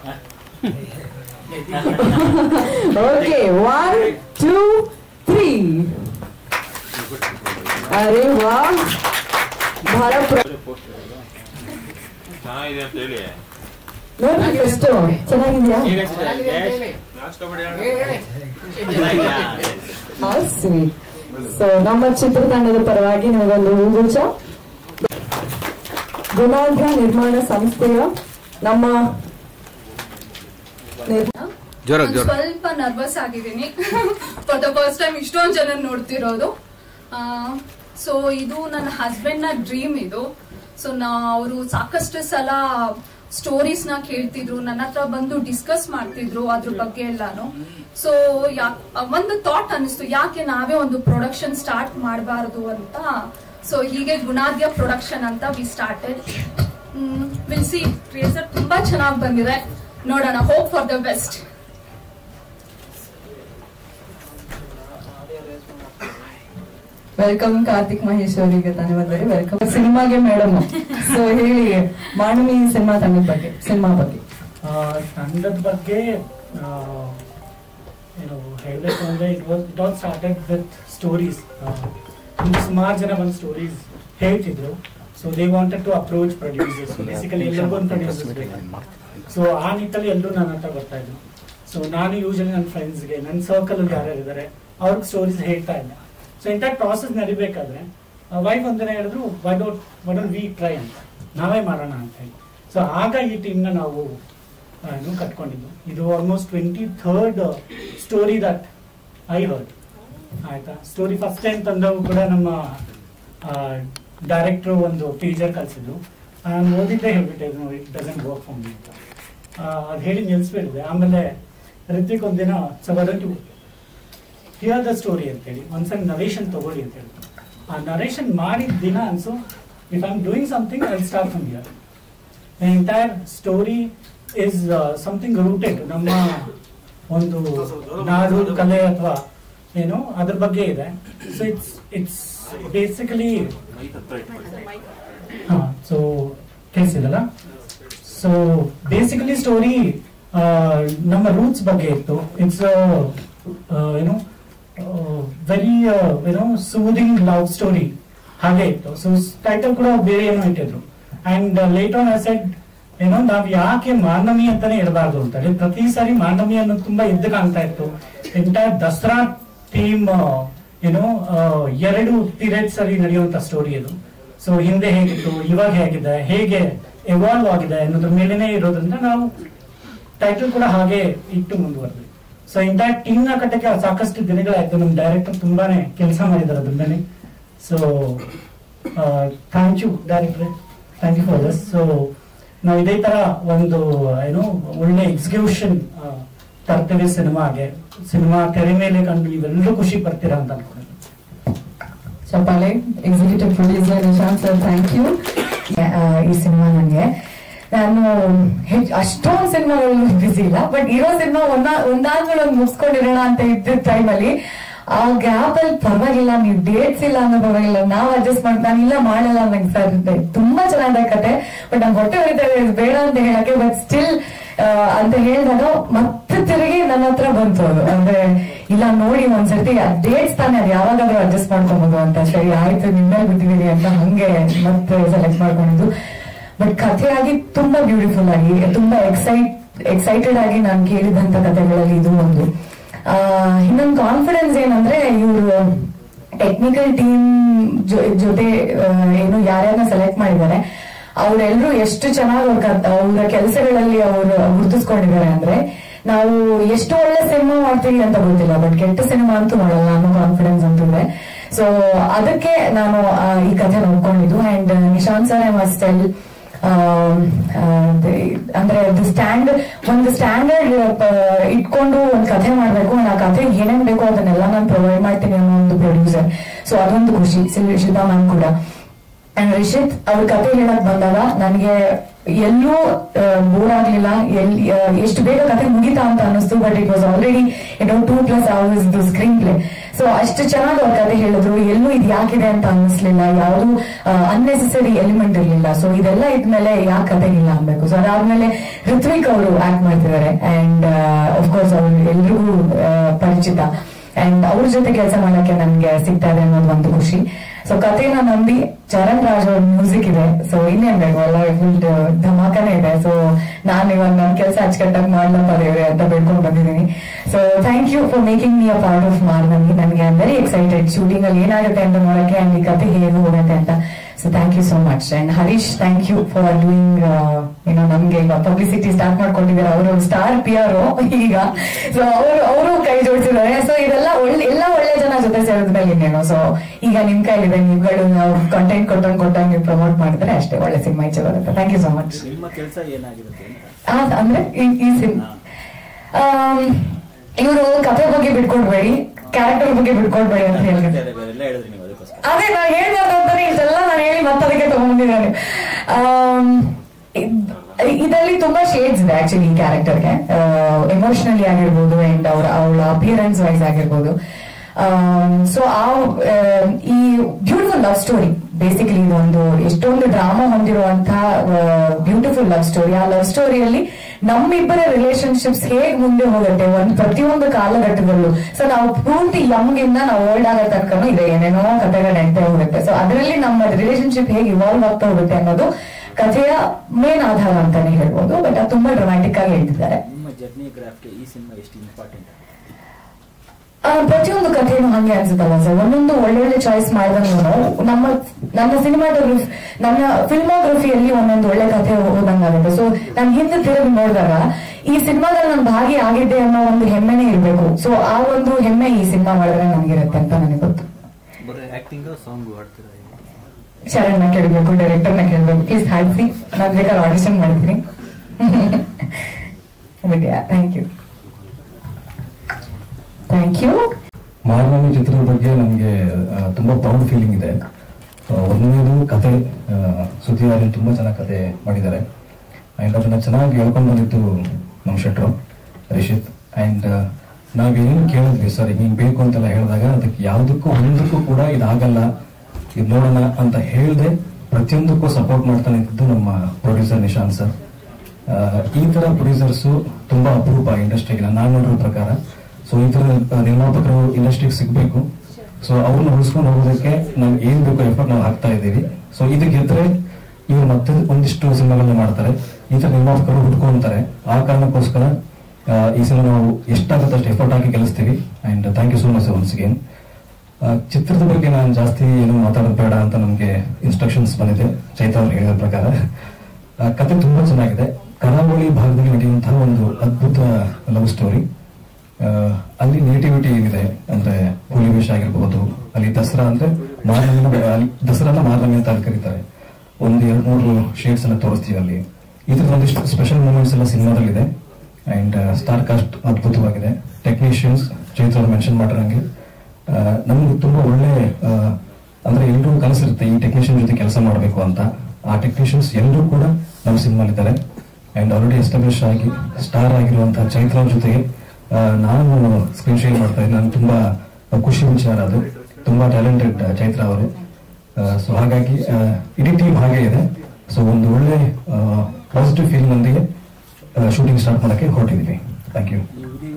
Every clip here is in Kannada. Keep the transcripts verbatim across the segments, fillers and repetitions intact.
Okay, one two three. ಅರೆ ವಾ, ಬಹಳ ಚೆನ್ನಾಗಿದೆ ಅಂತ ಹೇಳಿ ನೋಡಿ ಎಷ್ಟು ಚೆನ್ನಾಗಿದ್ಯಾ. ಸೊ ನಮ್ಮ ಚಿತ್ರತಂಡದ ಪರವಾಗಿ ನಿಮಗೊಂದು ಹೂಗುಚ್ಛ. ಗುಣಾಢ್ಯ ನಿರ್ಮಾಣ ಸಂಸ್ಥೆಯ ನಮ್ಮ ಸ್ವಲ್ಪ ನರ್ವಸ್ ಆಗಿದ್ದೀನಿ. ಫಾರ್ ದ ಫಸ್ಟ್ ಟೈಮ್ ಇಷ್ಟೊಂದು ಜನ ನೋಡ್ತಿರೋದು. ಸೊ ಇದು ನನ್ನ ಹಸ್ಬೆಂಡ್ ನ ಡ್ರೀಮ್ ಇದು. ಸೊ ನಾ ಅವರು ಸಾಕಷ್ಟು ಸಲ ಸ್ಟೋರೀಸ್ ನ ಕೇಳ್ತಿದ್ರು, ನನ್ನ ಹತ್ರ ಬಂದು ಡಿಸ್ಕಸ್ ಮಾಡ್ತಿದ್ರು ಅದ್ರ ಬಗ್ಗೆ ಎಲ್ಲಾನು. ಸೊ ಒಂದು ಥಾಟ್ ಅನಿಸ್ತು, ಯಾಕೆ ನಾವೇ ಒಂದು ಪ್ರೊಡಕ್ಷನ್ ಸ್ಟಾರ್ಟ್ ಮಾಡಬಾರದು ಅಂತ. ಸೊ ಹೀಗೆ ಗುಣಾಢ್ಯ ಪ್ರೊಡಕ್ಷನ್ ಅಂತ we started. We'll see, teaser ತುಂಬಾ ಚೆನ್ನಾಗಿ ಬಂದಿದೆ, ನೋಡೋಣ. Hope for the best. Welcome Karthik Mahesh ಅವರಿಗೆ ಧನ್ಯವಾದಗಳು. ವೆಲ್ಕಮ್ ಸಿನಿಮಾಗೆ ಮೇಡಮ್. ಸೊ ಹೇಳಿ, ಮಾನವಿ ಸಿನಿಮಾ ತಂಡದ ಬಗ್ಗೆ, ಸಿನಿಮಾ ಬಗ್ಗೆ. ತಂಡದ ಬಗ್ಗೆ ಏನು ಹೇಳಬೇಕು ಅಂದ್ರೆ, it was it all started with stories. ಸುಮಾರು ಜನ ಬಂದು ಸ್ಟೋರೀಸ್ ಹೇಳ್ತಿದ್ರು. So they wanted to approach producers. Basically ಎಲ್ಲರಿಗೂ ಒಂದು ಪ್ರೊಡ್ಯೂಸರ್ಸ್ ಬೇಕು. ಸೊ ಆ ನಿಟ್ಟಲ್ಲಿ ಎಲ್ಲರೂ ನನ್ನ ಹತ್ರ ಬರ್ತಾ ಇದ್ರು. ಸೊ ನಾನು ಯೂಶಲಿ ನನ್ನ ಫ್ರೆಂಡ್ಸ್ಗೆ, ನನ್ನ ಸರ್ಕಲ್ ಅಲ್ಲಿ ಯಾರ್ಯಾರು ಇದ್ದಾರೆ ಅವ್ರಿಗೆ ಸ್ಟೋರೀಸ್ ಹೇಳ್ತಾ ಇದ್ದೆ. ಸೊ ಇಂಥ ಪ್ರಾಸೆಸ್ ನಡಿಬೇಕಾದ್ರೆ ವೈಫ್ ಒಂದಿನ ಹೇಳಿದ್ರು, why don't why don't we try ಅಂತ, ನಾವೇ ಮಾಡೋಣ ಅಂತ ಹೇಳಿ. ಸೊ ಆಗ ಈ ಟೀಮ್ನ ನಾವು ಏನು ಕಟ್ಕೊಂಡಿದ್ದು. ಇದು almost twenty third story that I heard. ಆಯ್ತಾ, ಸ್ಟೋರಿ ಫಸ್ಟ್ ಟೈಮ್ ತಂದವು ಕೂಡ ನಮ್ಮ ಡೈರೆಕ್ಟ್ರು ಒಂದು ಟೀಚರ್ ಕಲಿಸಿದ್ರು. ನಾನು ಓದಿದ್ದೇ ಹೇಳ್ಬಿಟ್ಟೆ, it doesn't work for me ಅಂತ. ಅದು ಹೇಳಿ ನಿಲ್ಲಿಸ್ಬಿಟ್ಟಿದೆ. ಆಮೇಲೆ ರಿತ್ವಿಕ್ ಒಂದಿನ ಟು ಹಿಯರ್ ದ ಸ್ಟೋರಿ ಅಂತೇಳಿ ಒಂದ್ಸಲ ನರೇಷನ್ ತಗೊಳ್ಳಿ ಅಂತ ಹೇಳಿ. ಆ ನರೇಷನ್ ಮಾಡಿದ ದಿನ ಅನ್ಸು, if I am doing something I start from here. The entire story is something rooted, ನಮ್ಮ ಒಂದು ನಾಡು ಕಲೆ ಅಥವಾ ಏನು ಅದ್ರ ಬಗ್ಗೆ ಇದೆ. ಸೊ ಇಟ್ಸ್ ಇಟ್ಸ್ ಬೇಸಿಕಲಿ ಹಾ ಸೊ ಕೇಳಿಸಿದಲ್ಲ. ಸೊ ಬೇಸಿಕಲಿ ಸ್ಟೋರಿ ನಮ್ಮ ರೂಟ್ಸ್ ಬಗ್ಗೆ ಇತ್ತು. ಇಟ್ಸ್ ಏನು ವೆರಿ ಏನೋ ಸೂದಿಂಗ್ ಲವ್ ಸ್ಟೋರಿ ಹಾಗೆ ಇತ್ತು. ಸೊ ಟೈಟಲ್ ಕೂಡ ಬೇರೆ ಏನೋ ಇಟ್ಟಿದ್ರು. And late on I said, ಏನೋ ನಾವ್ ಯಾಕೆ ಮಾನವಿ ಅಂತಾನೆ ಇರಬಾರ್ದು ಅಂತ ಹೇಳಿ. ಪ್ರತಿ ಸಾರಿ ಮಾನವಿ ಅನ್ನೋದು ತುಂಬಾ ಎದ್ದು ಕಾಣ್ತಾ ಇತ್ತು. ಎಂಟೈರ್ ದಸರಾ ಥೀಮ್ ಏನೋ ಎರಡು ಪೀರಿಯಡ್ಸ್ ಅಲ್ಲಿ ನಡೆಯುವಂತ ಸ್ಟೋರಿ ಅದು. ಸೊ ಹಿಂದೆ ಹೇಗಿತ್ತು, ಇವಾಗ ಹೇಗಿದೆ, ಹೇಗೆ ಎವಾಲ್ವ್ ಆಗಿದೆ ಅನ್ನೋದ್ರ ಮೇಲೆನೆ ಇರೋದ್ರಿಂದ ನಾವು ಟೈಟಲ್ ಕೂಡ ಹಾಗೆ ಇಟ್ಟು ಮುಂದುವರೆದ್ವಿ. ಸೊ ಇಂಟೈರ್ ಟೀಮ್ ನ ಕಟ್ಟಕ್ಕೆ ಸಾಕಷ್ಟು ದಿನಗಳಾಯ್ತು. ನಮ್ ಡೈರೆಕ್ಟರ್ ತುಂಬಾನೇ ಕೆಲಸ ಮಾಡಿದ್ದಾರೆ ಅದ್ರ ಮೇಲೆ. So thank you director, thank you for this. So ನಾವು ಇದೇ ತರ ಒಂದು ಏನು ಒಳ್ಳೆ ಎಕ್ಸಿಕ್ಯೂಷನ್ ತರ್ತೇವೆ ಸಿನಿಮಾಗೆ. ಸಿನಿಮಾ ತೆರೆ ಮೇಲೆ ಕಂಡು ಇವೆಲ್ಲರೂ ಖುಷಿ ಪಡ್ತೀರಾ ಅಂತ ಅನ್ಕೊಂಡು. ಚಪ್ಪಾಳೆ. Executive producer Nishant sir, thank you. ಈ ಸಿನಿಮಾ ನನಗೆ, ನಾನು ಅಷ್ಟೊಂದು ಸಿನಿಮಾಗಳು ಬಿಸಿ ಇಲ್ಲ, ಬಟ್ ಇರೋ ಸಿನಿಮಾ ಒಂದ ಒಂದಾದ್ಮೇಲೆ ಒಂದು ಮುಗಿಸ್ಕೊಂಡಿರೋಣ ಅಂತ ಇದ್ದ ಟೈಮಲ್ಲಿ ಆ ಗ್ಯಾಪ್ ಅಲ್ಲಿ ಪರವಾಗಿಲ್ಲ, ನೀವು ಡೇಟ್ಸ್ ಇಲ್ಲ ಅನ್ನೋ ಪರವಾಗಿಲ್ಲ, ನಾವು ಅಡ್ಜಸ್ಟ್ ಮಾಡಿ ನಾನು ಇಲ್ಲ ಮಾಡಲ್ಲ ನಂಗೆ ಸರ್ ತುಂಬಾ ಚೆನ್ನಾಗಿದೆ ಕತೆ, ಬಟ್ ನಂಗೆ ಹೊಟ್ಟೆ ಹೊಡಿತಾ ಬೇಡ ಅಂತ ಹೇಳಕ್ಕೆ, ಬಟ್ ಸ್ಟಿಲ್ ಅಂತ ಹೇಳಿದಾಗ ಮತ್ತೆ ತಿರುಗಿ ನನ್ನ ಹತ್ರ ಬಂತು ಅದು. ಅಂದ್ರೆ ಇಲ್ಲ ನೋಡಿ ಒಂದ್ಸರ್ತಿ ಡೇಟ್ಸ್ ತಾನೇ, ಅದು ಯಾವಾಗಾದ್ರೂ ಅಡ್ಜಸ್ಟ್ ಮಾಡ್ಕೊಬೋದು ಅಂತ. ಸರಿ ಆಯ್ತು, ನಿಮ್ಮಲ್ಲಿ ಬಿಟ್ಟಿದೀನಿ ಅಂತ ಹಂಗೆ ಮತ್ತೆ ಸೆಲೆಕ್ಟ್ ಮಾಡ್ಕೊಂಡಿದ್ದು. ಬಟ್ ಕಥೆಯಾಗಿ ತುಂಬಾ ಬ್ಯೂಟಿಫುಲ್ ಆಗಿ, ತುಂಬಾ ಎಕ್ಸೈಟ್ ಎಕ್ಸೈಟೆಡ್ ಆಗಿ ನಾನು ಕೇಳಿದಂತ ಕಥೆಗಳಲ್ಲಿ ಇದು ಒಂದು. ಇನ್ನೊಂದು ಕಾನ್ಫಿಡೆನ್ಸ್ ಏನಂದ್ರೆ, ಇವರು ಟೆಕ್ನಿಕಲ್ ಟೀಮ್ ಜೊತೆ ಏನು ಯಾರ್ಯಾರನ್ನ ಸೆಲೆಕ್ಟ್ ಮಾಡಿದ್ದಾರೆ ಅವರೆಲ್ಲರೂ ಎಷ್ಟು ಚೆನ್ನಾಗಿ ಅವ್ರ ಅವರ ಕೆಲಸಗಳಲ್ಲಿ ಅವರು ಗುರುತಿಸ್ಕೊಂಡಿದ್ದಾರೆ ಅಂದ್ರೆ, ನಾವು ಎಷ್ಟು ಒಳ್ಳೆ ಸಿನಿಮಾ ಮಾಡ್ತೀವಿ ಅಂತ ಗೊತ್ತಿಲ್ಲ, ಬಟ್ ಕೆಟ್ಟ ಸಿನಿಮಾ ಅಂತೂ ಮಾಡಲ್ಲ ಅನ್ನೋ ಕಾನ್ಫಿಡೆನ್ಸ್ ಅಂತೂ ಇದೆ. ಸೊ ಅದಕ್ಕೆ ನಾನು ಈ ಕಥೆ ನೋಡ್ಕೊಂಡಿದ್ದು. And Nishant sir I must tell, ಅಂದ್ರೆ ಸ್ಟ್ಯಾಂಡ್ ಒಂದು ಸ್ಟ್ಯಾಂಡರ್ಡ್ ಇಟ್ಕೊಂಡು ಒಂದು ಕಥೆ ಮಾಡ್ಬೇಕು, ಆ ಕಥೆ ಏನೇನ್ ಬೇಕೋ ಅದನ್ನೆಲ್ಲ ನಾನು ಪ್ರೊವೈಡ್ ಮಾಡ್ತೀನಿ ಅನ್ನೋ ಒಂದು ಪ್ರೊಡ್ಯೂಸರ್. ಸೊ ಅದೊಂದು ಖುಷಿ. ಶಿಲ್ಪಾ ಮ್ಯಾಮ್ ಕೂಡ. ಅಂಡ್ ರಿಷಿತ್ ಅವ್ರ ಕಥೆ ಹೇಳಕ್ ಬಂದಾಗ ನನಗೆ ಎಲ್ಲೂ ಬೋರ್ ಆಗ್ಲಿಲ್ಲ, ಎಲ್ಲಿ ಎಷ್ಟು ಬೇಗ ಕಥೆ ಮುಗಿತಾ ಅಂತ ಅನ್ನಿಸ್ತು. ಬಟ್ ಇಟ್ ವಾಸ್ ಆಲ್ರೆಡಿ ಏನೋ two plus hours screenplay. So ಅಷ್ಟು ಚೆನ್ನಾಗಿ ಅವ್ರ ಕತೆ ಹೇಳಿದ್ರು. ಎಲ್ಲೂ ಇದು ಯಾಕಿದೆ ಅಂತ ಅನ್ನಿಸ್ಲಿಲ್ಲ, ಯಾವುದು ಅನ್ನೆಸೆಸರಿ ಎಲಿಮೆಂಟ್ ಇರಲಿಲ್ಲ. ಸೊ ಇದೆಲ್ಲ ಇದ್ಮೇಲೆ ಯಾಕೆ ಕತೆ ಇಲ್ಲ ಅನ್ಬೇಕು. ಸೊ ಅದಾದ್ಮೇಲೆ ಋತ್ವಿಕ್ ಅವರು ಆಕ್ಟ್ ಮಾಡ್ತಿದ್ದಾರೆ ಅಂಡ್ ಅಫ್ಕೋರ್ಸ್ ಅವ್ರು ಎಲ್ರಿಗೂ ಪರಿಚಿತ ಅಂಡ್ ಅವ್ರ ಜೊತೆ ಕೆಲಸ ಮಾಡಕ್ಕೆ ನನ್ಗೆ ಸಿಗ್ತಾ ಇದೆ ಅನ್ನೋದು ಒಂದು ಖುಷಿ. ಸೊ ಕಥೆನ ನಂಬಿ ಚರಣ್ ರಾಜ್ ಅವ್ರ ಮ್ಯೂಸಿಕ್ ಇದೆ. ಸೊ ಇನ್ನೇನ್ ಬೇಕು, ಎಲ್ಲ ಫುಲ್ ಧಮಾಕನೇ ಇದೆ. ಸೊ ನಾನು ಇವಾಗ ನನ್ನ ಕೆಲಸ ಅಚ್ಚುಕಟ್ಟಾಗಿ ಮಾಡ್ಲಪ್ಪ ದೇವ್ರೆ ಅಂತ ಬೇಡ್ಕೊಂಡು ಬಂದಿದ್ದೀನಿ. So thank you for making me a part of Marnami. ನನಗೆ I am very excited shooting ಅಲ್ಲಿ ಏನಾಗುತ್ತೆ ಅಂತ ನೋಡಕ್ಕೆ ಅಂಡ್ ಈ ಕತೆ ಹೇಗೆ ಹೋಗುತ್ತೆ ಅಂತ. So thank you so much. And Harish thank you for doing ಏನೋ ನಮ್ಗೆ ಈಗ ಪಬ್ಲಿಸಿಟಿ ಸ್ಟಾರ್ಟ್ ಮಾಡ್ಕೊಂಡಿದ್ದಾರೆ. ಅವರು ಸ್ಟಾರ್ ಪಿ ಆರ್ ಈಗ. ಸೊ ಅವರು ಅವರು ಕೈ ಜೋಡಿಸಿದ್ದಾರೆ. ಸೊ ಇದೆಲ್ಲ ಒಳ್ಳೆ ಎಲ್ಲ ಒಳ್ಳೆ ಜನ ಜೊತೆ ಸೇರಿದ್ಮೇಲೆ ಇನ್ನೇನು. ಸೊ ಈಗ ನಿಮ್ ಕೈಲಿದೆ, ನೀವುಗಳು ನಾವು ಕಂಟೆಂಟ್ ಕೊಟ್ಟಂಗ್ ಕೊಟ್ಟಂಗ್ ನೀವು ಪ್ರಮೋಟ್ ಮಾಡಿದ್ರೆ ಅಷ್ಟೇ ಒಳ್ಳೆ ಸಿನಿಮಾ ಈಚೆ ಬರುತ್ತೆ. Thank you so much. ಅಂದ್ರೆ ಈ ಸಿನಿಮಾ ಇವರು ಕಥೆ ಬಗ್ಗೆ ಬಿಟ್ಕೊಡ್ಬೇಡಿ, ಕ್ಯಾರೆಕ್ಟರ್ ಬಗ್ಗೆ ಬಿಟ್ಕೊಡ್ಬೇಡಿ ಅಂತ ಹೇಳಿದ್ರೆ ಅದೇ ನಾನು ಹೇಳ್ಬಾರ್ದು ಅಂತಾನೆ ಇದೆಲ್ಲ ನಾನು ಹೇಳಿ ಮತ್ತದಕ್ಕೆ ತಗೊಂಡಿದ್ದೇನೆ. ಇದರಲ್ಲಿ ತುಂಬಾ ಶೇಡ್ಸ್ ಇದೆ ಆಕ್ಚುಲಿ ಈ ಕ್ಯಾರೆಕ್ಟರ್ಗೆ. ಎಮೋಷನಲಿ ಆಗಿರ್ಬೋದು ಅಂಡ್ ಅವ್ರ ಅವಳ ಅಪಿಯರೆನ್ಸ್ ವೈಸ್ ಆಗಿರ್ಬೋದು. ಸೊ ಆ ಈ ಬ್ಯೂಟಿಫುಲ್ ಲವ್ ಸ್ಟೋರಿ ಬೇಸಿಕಲಿ ಇದೊಂದು ಎಷ್ಟೊಂದು ಡ್ರಾಮಾ ಹೊಂದಿರುವಂತಹ ಬ್ಯೂಟಿಫುಲ್ ಲವ್ ಸ್ಟೋರಿ. ಆ ಲವ್ ಸ್ಟೋರಿಯಲ್ಲಿ ನಮ್ಮಿಬ್ಬರ ರಿಲೇಶನ್ಶಿಪ್ಸ್ ಹೇಗ್ ಮುಂದೆ ಹೋಗುತ್ತೆ ಒಂದು ಪ್ರತಿಯೊಂದು ಕಾಲಘಟ್ಟದಲ್ಲೂ. ಸೊ ನಾವು ಪೂರ್ತಿ ಯಂಗ್ ಇಂದ ನಾವು ಓಲ್ಡ್ ಆಗೋ ತಕ್ಕನು ಇದೆ ಏನೇನೋ ಕಥೆಗಳು ನಡೀತಾ ಹೋಗುತ್ತೆ. ಸೊ ಅದರಲ್ಲಿ ನಮ್ಮ ರಿಲೇಶನ್ಶಿಪ್ ಹೇಗೆ ಇವಾಲ್ವ್ ಆಗ್ತಾ ಹೋಗುತ್ತೆ ಅನ್ನೋದು ಕಥೆಯ ಮೇನ್ ಆಧಾರ ಅಂತಾನೆ ಹೇಳ್ಬೋದು. ಬಟ್ ಅದು ತುಂಬಾ ಡ್ರಾಮ್ಯಾಟಿಕ್ ಆಗಿ ಹೇಳ್ತಿದ್ದಾರೆ. ಪ್ರತಿಯೊಂದು ಕಥೆನೂ ಹಂಗೆ ಅನ್ಸುತ್ತಲ್ಲ ಸರ್, ಒಂದೊಂದು ಒಳ್ಳೊಳ್ಳೆ ಚಾಯ್ಸ್ ಮಾಡಿದಂಗೂ ನಮ್ಮ ನನ್ನ ಸಿನಿಮಾಟೋಗ್ರಫಿ ನನ್ನ ಫಿಲ್ಮೋಗ್ರಫಿಯಲ್ಲಿ ಒಂದೊಂದು ಒಳ್ಳೆ ಕಥೆ ಹೋದಂಗಾಗುತ್ತೆ. ಸೊ ನಾನು ಹಿಂದೆ ತಿರುಗಿ ನೋಡಿದಾಗ ಈ ಸಿನಿಮಾದಲ್ಲಿ ನಾನು ಭಾಗಿ ಆಗಿದ್ದೆ ಅನ್ನೋ ಒಂದು ಹೆಮ್ಮೆನೇ ಇರಬೇಕು. ಸೊ ಆ ಒಂದು ಹೆಮ್ಮೆ ಈ ಸಿನಿಮಾ ಮಾಡಿದ್ರೆ ನನಗಿರುತ್ತೆ ಅಂತ ನನಗೆ ಗೊತ್ತು. ಶರಣ್ನ ಕೇಳಬೇಕು, ಡೈರೆಕ್ಟರ್ನ ಕೇಳಬೇಕು, ಪ್ಲೀಸ್ ಹಾಡಿಸಿ, ನಾನು ಬೇಕಾದ್ರೆ ಆಡಿಷನ್ ಮಾಡ್ತೀನಿ. Thank you thank you. Marnami ಚಿತ್ರದ ಬಗ್ಗೆ ನಮಗೆ ತುಂಬಾ ಪ್ರೌಡ್ ಫೀಲಿಂಗ್ ಇದೆ. ಒಂದನೇದು ಕತೆ, ಸುದ್ದಿಯಾಗಿ ತುಂಬಾ ಚೆನ್ನಾಗಿ ಕತೆ ಮಾಡಿದ್ದಾರೆ ಅಂಡ್ ಅದನ್ನ ಚೆನ್ನಾಗಿ ಹೇಳ್ಕೊಂಡು ಬಂದಿತ್ತು ನಮ್ಮ ಶೆಟ್ರು ರಿಷಿತ್. ಅಂಡ್ ನಾವೇನು ಕೇಳಿದ್ವಿ ಸರ್ ಹಿಂಗ್ ಬೇಕು ಅಂತೆಲ್ಲ ಹೇಳಿದಾಗ ಅದಕ್ಕೆ ಯಾವುದಕ್ಕೂ ಒಂದಕ್ಕೂ ಕೂಡ ಇದಾಗಲ್ಲ, ಇದು ನೋಡೋಣ ಅಂತ ಹೇಳಿದೆ ಪ್ರತಿಯೊಂದಕ್ಕೂ ಸಪೋರ್ಟ್ ಮಾಡ್ತಾನೆ ಇದ್ದು ನಮ್ಮ ಪ್ರೊಡ್ಯೂಸರ್ ನಿಶಾಂತ್ ಸರ್. ಈ ತರ ಪ್ರೊಡ್ಯೂಸರ್ಸ್ ತುಂಬಾ ಅಪರೂಪ ಇಂಡಸ್ಟ್ರಿಗೆ ನಾನು ನೋಡಿರೋ ಪ್ರಕಾರ. ಸೊ ಈ ತರ ನಿರ್ಮಾಪಕರು ಇಂಡಸ್ಟ್ರಿಗೆ ಸಿಗ್ಬೇಕು. ಸೊ ಅವ್ರನ್ನ ಉಳಿಸ್ಕೊಂಡು ಹೋಗೋದಕ್ಕೆ ನಾವು ಏನ್ ಬೇಕು ಎಫರ್ಟ್ ನಾವು ಹಾಕ್ತಾ ಇದ್ದೀವಿ. ಸೊ ಇದು ಗೆದ್ರೆ ಇವ್ರು ಮತ್ತೆ ಒಂದಿಷ್ಟು ಸಿನಿಮಾಗಳನ್ನ ಮಾಡ್ತಾರೆ, ಈ ತರ ನಿರ್ಮಾಪಕರು ಹುಡ್ಕೊಂತಾರೆ. ಆ ಕಾರಣಕ್ಕೋಸ್ಕರ ಈ ಸಿನಿಮಾ ನಾವು ಎಷ್ಟಾಗುತ್ತೆ ಅಷ್ಟು ಎಫರ್ಟ್ ಹಾಕಿ ಕೆಲಸ್ತೀವಿ. And thank you so much once again. ಚಿತ್ರದ ಬಗ್ಗೆ ನಾನು ಜಾಸ್ತಿ ಏನು ಮಾತಾಡೋದು ಬೇಡ ಅಂತ ನಮ್ಗೆ ಇನ್ಸ್ಟ್ರಕ್ಷನ್ಸ್ ಬಂದಿದೆ ಚೈತ್ರ ಅವ್ರು ಹೇಳಿದ ಪ್ರಕಾರ. ಕತೆ ತುಂಬಾ ಚೆನ್ನಾಗಿದೆ. ಕರಾವಳಿ ಭಾಗದಲ್ಲಿ ನಡೆಯುವಂತಹ ಒಂದು ಅದ್ಭುತ ಲವ್ ಸ್ಟೋರಿ. ಅಲ್ಲಿ ನೇಟಿವಿಟಿ ಏನಿದೆ ಅಂದ್ರೆ ಹುಲಿವೇಷ ಆಗಿರಬಹುದು, ಅಲ್ಲಿ ದಸರಾ ಅಂದ್ರೆ ಮಾರ್ನಮಿ, ದಸರಾನ ಮಾರ್ನಮಿ ಅಂತ ಅಲ್ಲಿ ಕರೀತಾರೆ. ಒಂದ್ ಎರಡ್ ಮೂರು ಶೇಡ್ಸ್ ಎಲ್ಲ ತೋರಿಸ್ತೀವಿ ಅಲ್ಲಿ. ಇದ್ರ ಒಂದಿಷ್ಟು ಸ್ಪೆಷಲ್ ಮೂಮೆಂಟ್ಸ್ ಎಲ್ಲ ಸಿನಿಮಾದಲ್ಲಿದೆ. ಅಂಡ್ ಸ್ಟಾರ್ ಕಾಸ್ಟ್ ಅದ್ಭುತವಾಗಿದೆ. ಟೆಕ್ನಿಷಿಯನ್ಸ್ ಚೈತ್ರ ಅವ್ರು ಮೆನ್ಷನ್ ಮಾಡಿರಂಗೆ ನಮ್ಗೆ ತುಂಬಾ ಒಳ್ಳೆ ಅಂದ್ರೆ ಎಲ್ಲರೂ ಕನಸಿರುತ್ತೆ ಈ ಟೆಕ್ನಿಷಿಯನ್ ಜೊತೆ ಕೆಲಸ ಮಾಡಬೇಕು ಅಂತ. ಆ ಟೆಕ್ನಿಷಿಯನ್ಸ್ ಎಲ್ಲರೂ ಕೂಡ ನಮ್ಮ ಸಿನಿಮಾಲಿದ್ದಾರೆ. ಅಂಡ್ ಆಲ್ರೆಡಿ ಎಸ್ಟಾಬ್ಲಿಷ್ ಆಗಿ ಸ್ಟಾರ್ ಆಗಿರುವಂತಹ ಚೈತ್ರ ಅವ್ರ ಜೊತೆಗೆ ನಾನು ಸ್ಕ್ರೀನ್ ಶೇರ್ ಮಾಡ್ತಾ ಇದ್ದೀನಿ. ನಾನು ತುಂಬಾ ಖುಷಿ ವಿಚಾರ ಅದು. ತುಂಬಾ ಟ್ಯಾಲೆಂಟೆಡ್ ಚೈತ್ರ ಅವರು. ಸೊ ಹಾಗಾಗಿ ಇಡೀ ಟೀಮ್ ಹಾಗೆ ಇದೆ. ಸೊ ಒಂದು ಒಳ್ಳೆ ಪಾಸಿಟಿವ್ ಫೀಲ್ ನೊಂದಿಗೆ ಶೂಟಿಂಗ್ ಸ್ಟಾರ್ಟ್ ಮಾಡಕ್ಕೆ ಹೊರಟಿದ್ದೀವಿ. Thank you.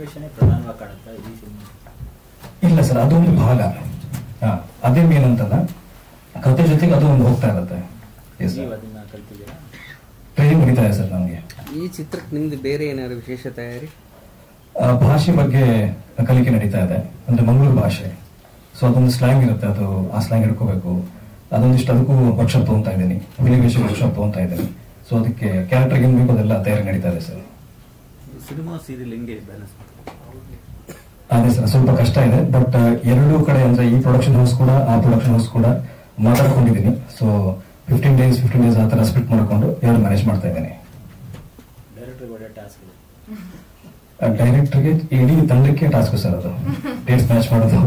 ಇಲ್ಲ ಸರ್, ಅದೊಂದು ಭಾಗ, ಅದೇ ಮೇನ್ ಅಂತಲ್ಲ, ಕತೆ ಜೊತೆಗೆ ಅದು ಒಂದು ಹೋಗ್ತಾ ಇರುತ್ತೆ. ಟ್ರೈನಿಂಗ್ ನಡೀತಾ ಇದೆ ಸರ್ ನಮಗೆ. ಈ ಚಿತ್ರಕ್ಕೆ ನಿಮ್ದು ಬೇರೆ ಏನಾದ್ರು ವಿಶೇಷ ತಯಾರಿ? ಭಾಷೆ ಬಗ್ಗೆ ಕಲಿಕೆ ನಡೀತಾ ಇದೆ. ಅಂದ್ರೆ ಮಂಗಳೂರು ಭಾಷೆ. ಸೊ ಅದೊಂದು ಸ್ಲ್ಯಾಂಗ್ ಇರುತ್ತೆ, ಅದು ಆ ಸ್ಲ್ಯಾಂಗ್ ಹಿಡ್ಕೋಬೇಕು. ಅದೊಂದಿಷ್ಟು ಅದಕ್ಕೂ ವರ್ಕ್ಶಾಪ್ ತಗೊಂತಾ ಇದ್ದೀನಿ, ಹುಲಿವೇಷ ವರ್ಕ್ಶಾಪ್ ತಗೊಂತಾ ಇದ್ದೀನಿ. ಸೊ ಅದಕ್ಕೆ ಕ್ಯಾರೆಕ್ಟರ್ ಏನ್ ಬೇಕು ಅದೆಲ್ಲ ತಯಾರಿ ನಡೀತಾ ಇದೆ ಸರ್. ಸಿನಿಮಾ ಸೀರಿಯಲ್ ಹೆಂಗೆ ಬ್ಯಾಲೆನ್ಸ್? ಅದೇ ಸರ್, ಸ್ವಲ್ಪ ಕಷ್ಟ ಇದೆ. ಬಟ್ ಎರಡೂ ಕಡೆ ಅಂದ್ರೆ ಈ ಪ್ರೊಡಕ್ಷನ್ ಹೌಸ್ ಕೂಡ ಆ ಪ್ರೊಡಕ್ಷನ್ ಹೌಸ್ ಕೂಡ ಮಾತಾಡ್ಕೊಂಡಿದ್ದೀನಿ. So fifteen days fifteen days ಆ ತರ ಸ್ಪ್ಲಿಟ್ ಮಾಡಿಕೊಂಡು ಎರಡು ಮ್ಯಾನೇಜ್ ಮಾಡ್ತಾ ಇದ್ದೀನಿ. ಡೈರೆಕ್ಟರ್ಗೆ ಇಡೀ ತಂಡಕ್ಕೆ ಟಾಸ್ಕ್ ಸರ್ ಅದು, ಡೇಟ್ಸ್ ಮ್ಯಾಚ್ ಮಾಡೋದು.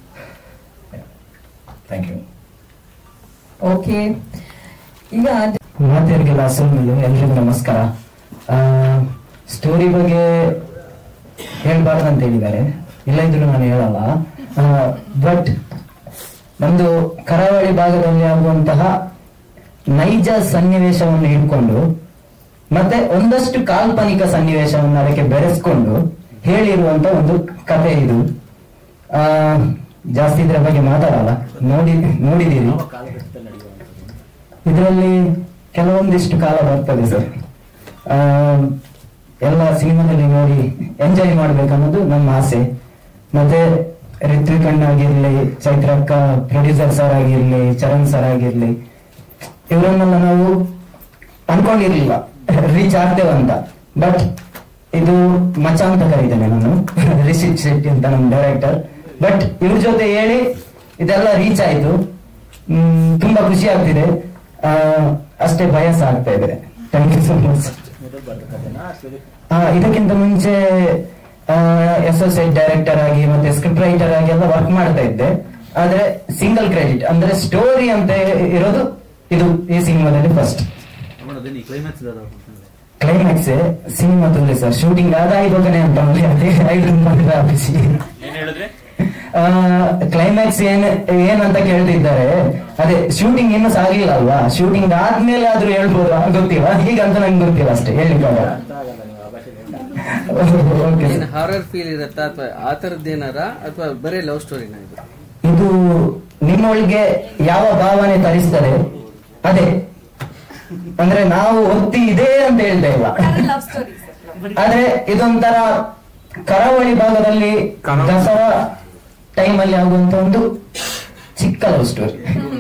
Thank you. ಓಕೆ, ಈಗ ಮಾತೆಯರಿಗೆಲ್ಲ ಅಸಲು ಎಲ್ರಿಗೂ ನಮಸ್ಕಾರ. ಸ್ಟೋರಿ ಬಗ್ಗೆ ಹೇಳ್ಬಾರ್ದು ಅಂತ ಹೇಳಿದ್ದಾರೆ. ಇಲ್ಲ ಇದ್ರು ನಾನು ಹೇಳಲ್ಲ. ಬಟ್ ನಮ್ದು ಕರಾವಳಿ ಭಾಗದಲ್ಲಿ ಆಗುವಂತಹ ನೈಜ ಸನ್ನಿವೇಶವನ್ನು ಹಿಡ್ಕೊಂಡು ಮತ್ತೆ ಒಂದಷ್ಟು ಕಾಲ್ಪನಿಕ ಸನ್ನಿವೇಶವನ್ನು ಅದಕ್ಕೆ ಬೆರೆಸ್ಕೊಂಡು ಹೇಳಿರುವಂತ ಒಂದು ಕಥೆ ಇದು. ಆ ಜಾಸ್ತಿ ಇದರ ಬಗ್ಗೆ ಮಾತಾಡಲ್ಲ, ನೋಡಿ ನೋಡಿದೀರಿ. ಇದರಲ್ಲಿ ಕೆಲವೊಂದಿಷ್ಟು ಕಾಲ ಬರ್ತದೆ ಸರ್. ಆ ಎಲ್ಲ ಸಿನಿಮಾದಲ್ಲಿ ನೋಡಿ ಎಂಜಾಯ್ ಮಾಡ್ಬೇಕನ್ನೋದು ನಮ್ಮ ಆಸೆ. ಮತ್ತೆ ರಿತ್ವಿಕ್ ಅಣ್ಣ ಆಗಿರ್ಲಿ, ಚೈತ್ರಕ್ಕ ಪ್ರೊಡ್ಯೂಸರ್ ಸರ್ ಆಗಿರ್ಲಿ, ಚರಣ್ ಸರ್ ಆಗಿರ್ಲಿ, ಇವರನ್ನೆಲ್ಲ ನಾವು ಅನ್ಕೊಂಡಿರ್ಲಿಲ್ಲ ರೀಚ್ ಆಗ್ತೇವಂತ. ಬಟ್ ಇದು ಮಚ ಅಂತ ಕರೀತೇನೆ ನಾನು, ರಿಷಿತ್ ಶೆಟ್ಟಿ ಅಂತ ನಮ್ಮ ಡೈರೆಕ್ಟರ್. ಬಟ್ ಇವ್ರ ಜೊತೆ ಹೇಳಿ ಇದೆಲ್ಲ ರೀಚ್ ಆಯ್ತು. ಹ್ಮ್ ತುಂಬಾ ಖುಷಿ ಆಗ್ತಿದೆ. ಆ ಅಷ್ಟೇ ಭಯ ಸಹ ಆಗ್ತಾ ಇದೆ. Thank you so much. ಇದಕ್ಕಿಂತ ಮುಂಚೆ ಅಸೋಸಿಯೇಟ್ ಡೈರೆಕ್ಟರ್ ಆಗಿ ಮತ್ತೆ ಸ್ಕ್ರಿಪ್ಟ್ ರೈಟರ್ ಆಗಿ ಎಲ್ಲ ವರ್ಕ್ ಮಾಡ್ತಾ ಇದ್ದೆ. ಆದ್ರೆ ಸಿಂಗಲ್ ಕ್ರೆಡಿಟ್ ಅಂದ್ರೆ ಸ್ಟೋರಿ ಅಂತ ಇರೋದು ಇದು ಈ ಸಿನಿಮಾದಲ್ಲಿ ಫಸ್ಟ್. ಕ್ಲೈಮ್ಯಾಕ್ಸ್ ಸಿನಿಮಾ ತುಂಬಿ ಸರ್ ಶೂಟಿಂಗ್ ಆದ ಇವಾಗನೇ ಅಂತ ಕ್ಲೈಮ್ಯಾಕ್ಸ್ ಏನ್ ಏನಂತ ಕೇಳ್ತಿದ್ದಾರೆ. ಅದೇ ಶೂಟಿಂಗ್ ಇನ್ನೂ ಸಾಗಿಲ್ಲ ಅಲ್ವಾ, ಶೂಟಿಂಗ್ ಆದ್ಮೇಲೆ ಆದ್ರೂ ಹೇಳ್ಬೋದು, ಗೊತ್ತಿಲ್ಲ ಹೀಗಂತ ನಂಗೆ ಗೊತ್ತಿಲ್ಲ ಅಷ್ಟೇ ಹೇಳಿದಾಗ. ಹಾರರ್ ಫೀಲ್ ಇರುತ್ತಾ ಅಥವಾ ಆ ತರದ್ದೇನಾರ ಅಥವಾ ಬರೀ ಲವ್ ಸ್ಟೋರಿನ? ಇದು ನಿಮ್ಮೊಳಗೆ ಯಾವ ಭಾವನೆ ತರಿಸ್ತದೆ ಅದೇ. ಅಂದ್ರೆ ನಾವು ಒತ್ತಿ ಇದೆ ಅಂತ ಹೇಳ್ತಾ ಇಲ್ಲ, ಆದ್ರೆ ಇದೊಂಥರ ಕರಾವಳಿ ಭಾಗದಲ್ಲಿ ದಸರಾ ಟೈಮ್ ಅಲ್ಲಿ ಆಗುವಂತ ಒಂದು ಚಿಕ್ಕ ಲವ್ ಸ್ಟೋರಿ.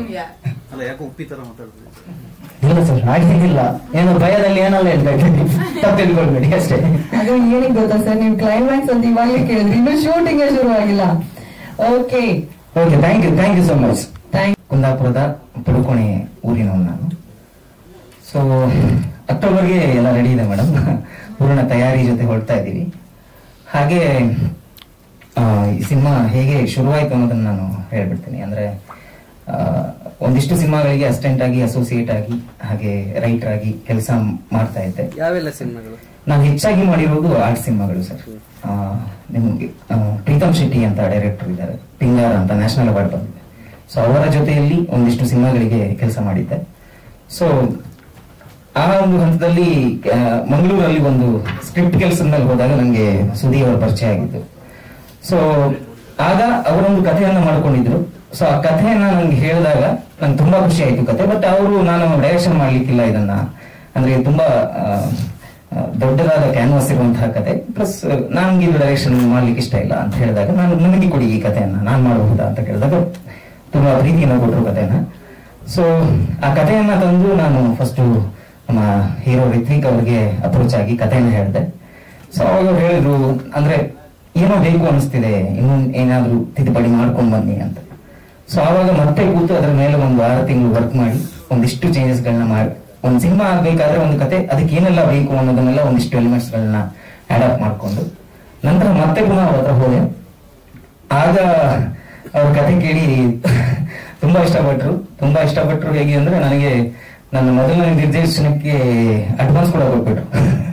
ಇಲ್ಲ ಸರ್ ಹಾಗೇನಿಲ್ಲ, ಏನೋ ಭಯದಲ್ಲಿ ಏನೆಲ್ಲ ಹೇಳ್ಬೇಕು, ತಪ್ಪಿದ್ಕೊಳ್ಬೇಡಿ ಅಷ್ಟೇ. ಅದು ಏನಿಗೆ ಗೊತ್ತಾ ಸರ್, ನೀವು ಕ್ಲೈಮ್ಯಾಕ್ಸ್ ಅಂತ ಇವಾಗಲೇ ಕೇಳಿದ್ರಿ, ಇನ್ನು ಶೂಟಿಂಗ್ ಶುರು ಆಗಿಲ್ಲ. Okay okay thank you thank you so much. Thank ಕುಂದಾಪುರದ ಪುಡುಕೋಣೆ ಊರಿನವನು ನಾನು. ಸೊ ಅಕ್ಟೋಬರ್ಗೆ ಎಲ್ಲ ರೆಡಿ ಇದೆ ಮೇಡಮ್, ಪೂರ್ಣ ತಯಾರಿ ಜೊತೆ ಹೊರಡ್ತಾ ಇದ್ದೀವಿ. ಹಾಗೆ ಈ ಸಿನಿಮಾ ಹೇಗೆ ಶುರುವಾಯಿತು ಅನ್ನೋದನ್ನ ನಾನು ಹೇಳ್ಬಿಡ್ತೀನಿ. ಅಂದ್ರೆ ಒಂದಿಷ್ಟು ಸಿನಿಮಾಗಳಿಗೆ ಅಸಿಸ್ಟೆಂಟ್ ಆಗಿ, ಅಸೋಸಿಯೇಟ್ ಆಗಿ, ಹಾಗೆ ರೈಟರ್ ಆಗಿ ಕೆಲಸ ಮಾಡ್ತಾ ಇದ್ದೆ. ಯಾವೆಲ್ಲ ಸಿನಿಮಾಗಳು? ನಾನು ಹೆಚ್ಚಾಗಿ ಮಾಡಿರೋದು ಆರ್ಟ್ ಸಿನಿಮಾಗಳು ಸರ್. ನಿಮ್ಗೆ ಪ್ರೀತಮ್ ಶೆಟ್ಟಿ ಅಂತ ಡೈರೆಕ್ಟರ್ ಇದ್ದಾರೆ, ಪಿಂಗಾರ ಅಂತ ನ್ಯಾಷನಲ್ ಅವಾರ್ಡ್ ಬಂದಿದೆ. ಸೊ ಅವರ ಜೊತೆಯಲ್ಲಿ ಒಂದಿಷ್ಟು ಸಿನಿಮಾಗಳಿಗೆ ಕೆಲಸ ಮಾಡಿದ್ದೆ. ಸೊ ಆ ಒಂದು ಹಂತದಲ್ಲಿ ಮಂಗಳೂರಲ್ಲಿ ಒಂದು ಸ್ಕ್ರಿಪ್ಟ್ ಕೆಲಸದ ಮೇಲೆ ಹೋದಾಗ ನನಗೆ ಸುದಿ ಅವರ ಪರಿಚಯ ಆಗಿದ್ದು. ಸೊ ಆಗ ಅವರೊಂದು ಕಥೆಯನ್ನ ಮಾಡ್ಕೊಂಡಿದ್ರು. ಸೊ ಆ ಕಥೆಯನ್ನ ನಂಗೆ ಹೇಳಿದಾಗ ನಂಗೆ ತುಂಬಾ ಖುಷಿ ಆಯ್ತು ಕತೆ. ಬಟ್ ಅವರು ನಾನು ಡೈರೆಕ್ಷನ್ ಮಾಡ್ಲಿಕ್ಕಿಲ್ಲ ಇದನ್ನ, ಅಂದ್ರೆ ತುಂಬಾ ದೊಡ್ಡದಾದ ಕ್ಯಾನ್ವಾಸ್ ಇರುವಂತಹ ಕತೆ, ಪ್ಲಸ್ ನನ್ಗೆ ಇದು ಡೈರೆಕ್ಷನ್ ಮಾಡ್ಲಿಕ್ಕೆ ಇಷ್ಟ ಇಲ್ಲ ಅಂತ ಹೇಳಿದಾಗ, ನಾನು ನನಗೆ ಕೊಡಿ ಈ ಕಥೆಯನ್ನ, ನಾನ್ ಮಾಡಬಹುದಾ ಅಂತ ಕೇಳಿದಾಗ ತುಂಬಾ ಪ್ರೀತಿಯಿಂದ ಕೊಟ್ಟರು ಕಥೆಯನ್ನ. ಸೊ ಆ ಕಥೆಯನ್ನ ತಂದು ನಾನು ಫಸ್ಟ್ ನಮ್ಮ ಹೀರೋ ರಿತ್ವಿಕ್ ಅವ್ರಿಗೆ ಅಪ್ರೋಚ್ ಆಗಿ ಕಥೆಯನ್ನ ಹೇಳಿದೆ. ಸೊ ಅವಾಗ ಹೇಳಿದ್ರು, ಅಂದ್ರೆ ಏನೋ ಬೇಕು ಅನಿಸ್ತಿದೆ, ಇನ್ನೂ ಏನಾದ್ರು ತಿದ್ದುಪಡಿ ಮಾಡ್ಕೊಂಡ್ ಬನ್ನಿ ಅಂತ. ಸೊ ಆವಾಗ ಮತ್ತೆ ಕೂತು ಅದರ ಮೇಲೆ ಒಂದು ಆರು ತಿಂಗಳು ವರ್ಕ್ ಮಾಡಿ ಒಂದಿಷ್ಟು ಚೇಂಜಸ್ ಗಳನ್ನ ಮಾಡಿ, ಒಂದು ಸಿನಿಮಾ ಆಗ್ಬೇಕಾದ್ರೆ ಒಂದು ಕತೆ ಅದಕ್ಕೆ ಏನೆಲ್ಲ ಬೇಕು ಅನ್ನೋದನ್ನೆಲ್ಲ ಒಂದಿಷ್ಟು ಎಲಿಮೆಂಟ್ಸ್ ಗಳನ್ನ ಅಡಾಪ್ಟ್ ಮಾಡ್ಕೊಂಡು ನಂತರ ಮತ್ತೆ ಪುನಃ ಅವ್ರ ಹತ್ರ ಹೋದೆ. ಆಗ ಅವ್ರ ಕತೆ ಕೇಳಿ ತುಂಬಾ ಇಷ್ಟಪಟ್ರು. ತುಂಬಾ ಇಷ್ಟಪಟ್ರು ಹೇಗೆ ಅಂದ್ರೆ, ನನಗೆ ನನ್ನ ಮೊದಲನೇ ನಿರ್ದೇಶನಕ್ಕೆ ಅಡ್ವಾನ್ಸ್ ಕೂಡ ಕೊಟ್ಬಿಟ್ರು.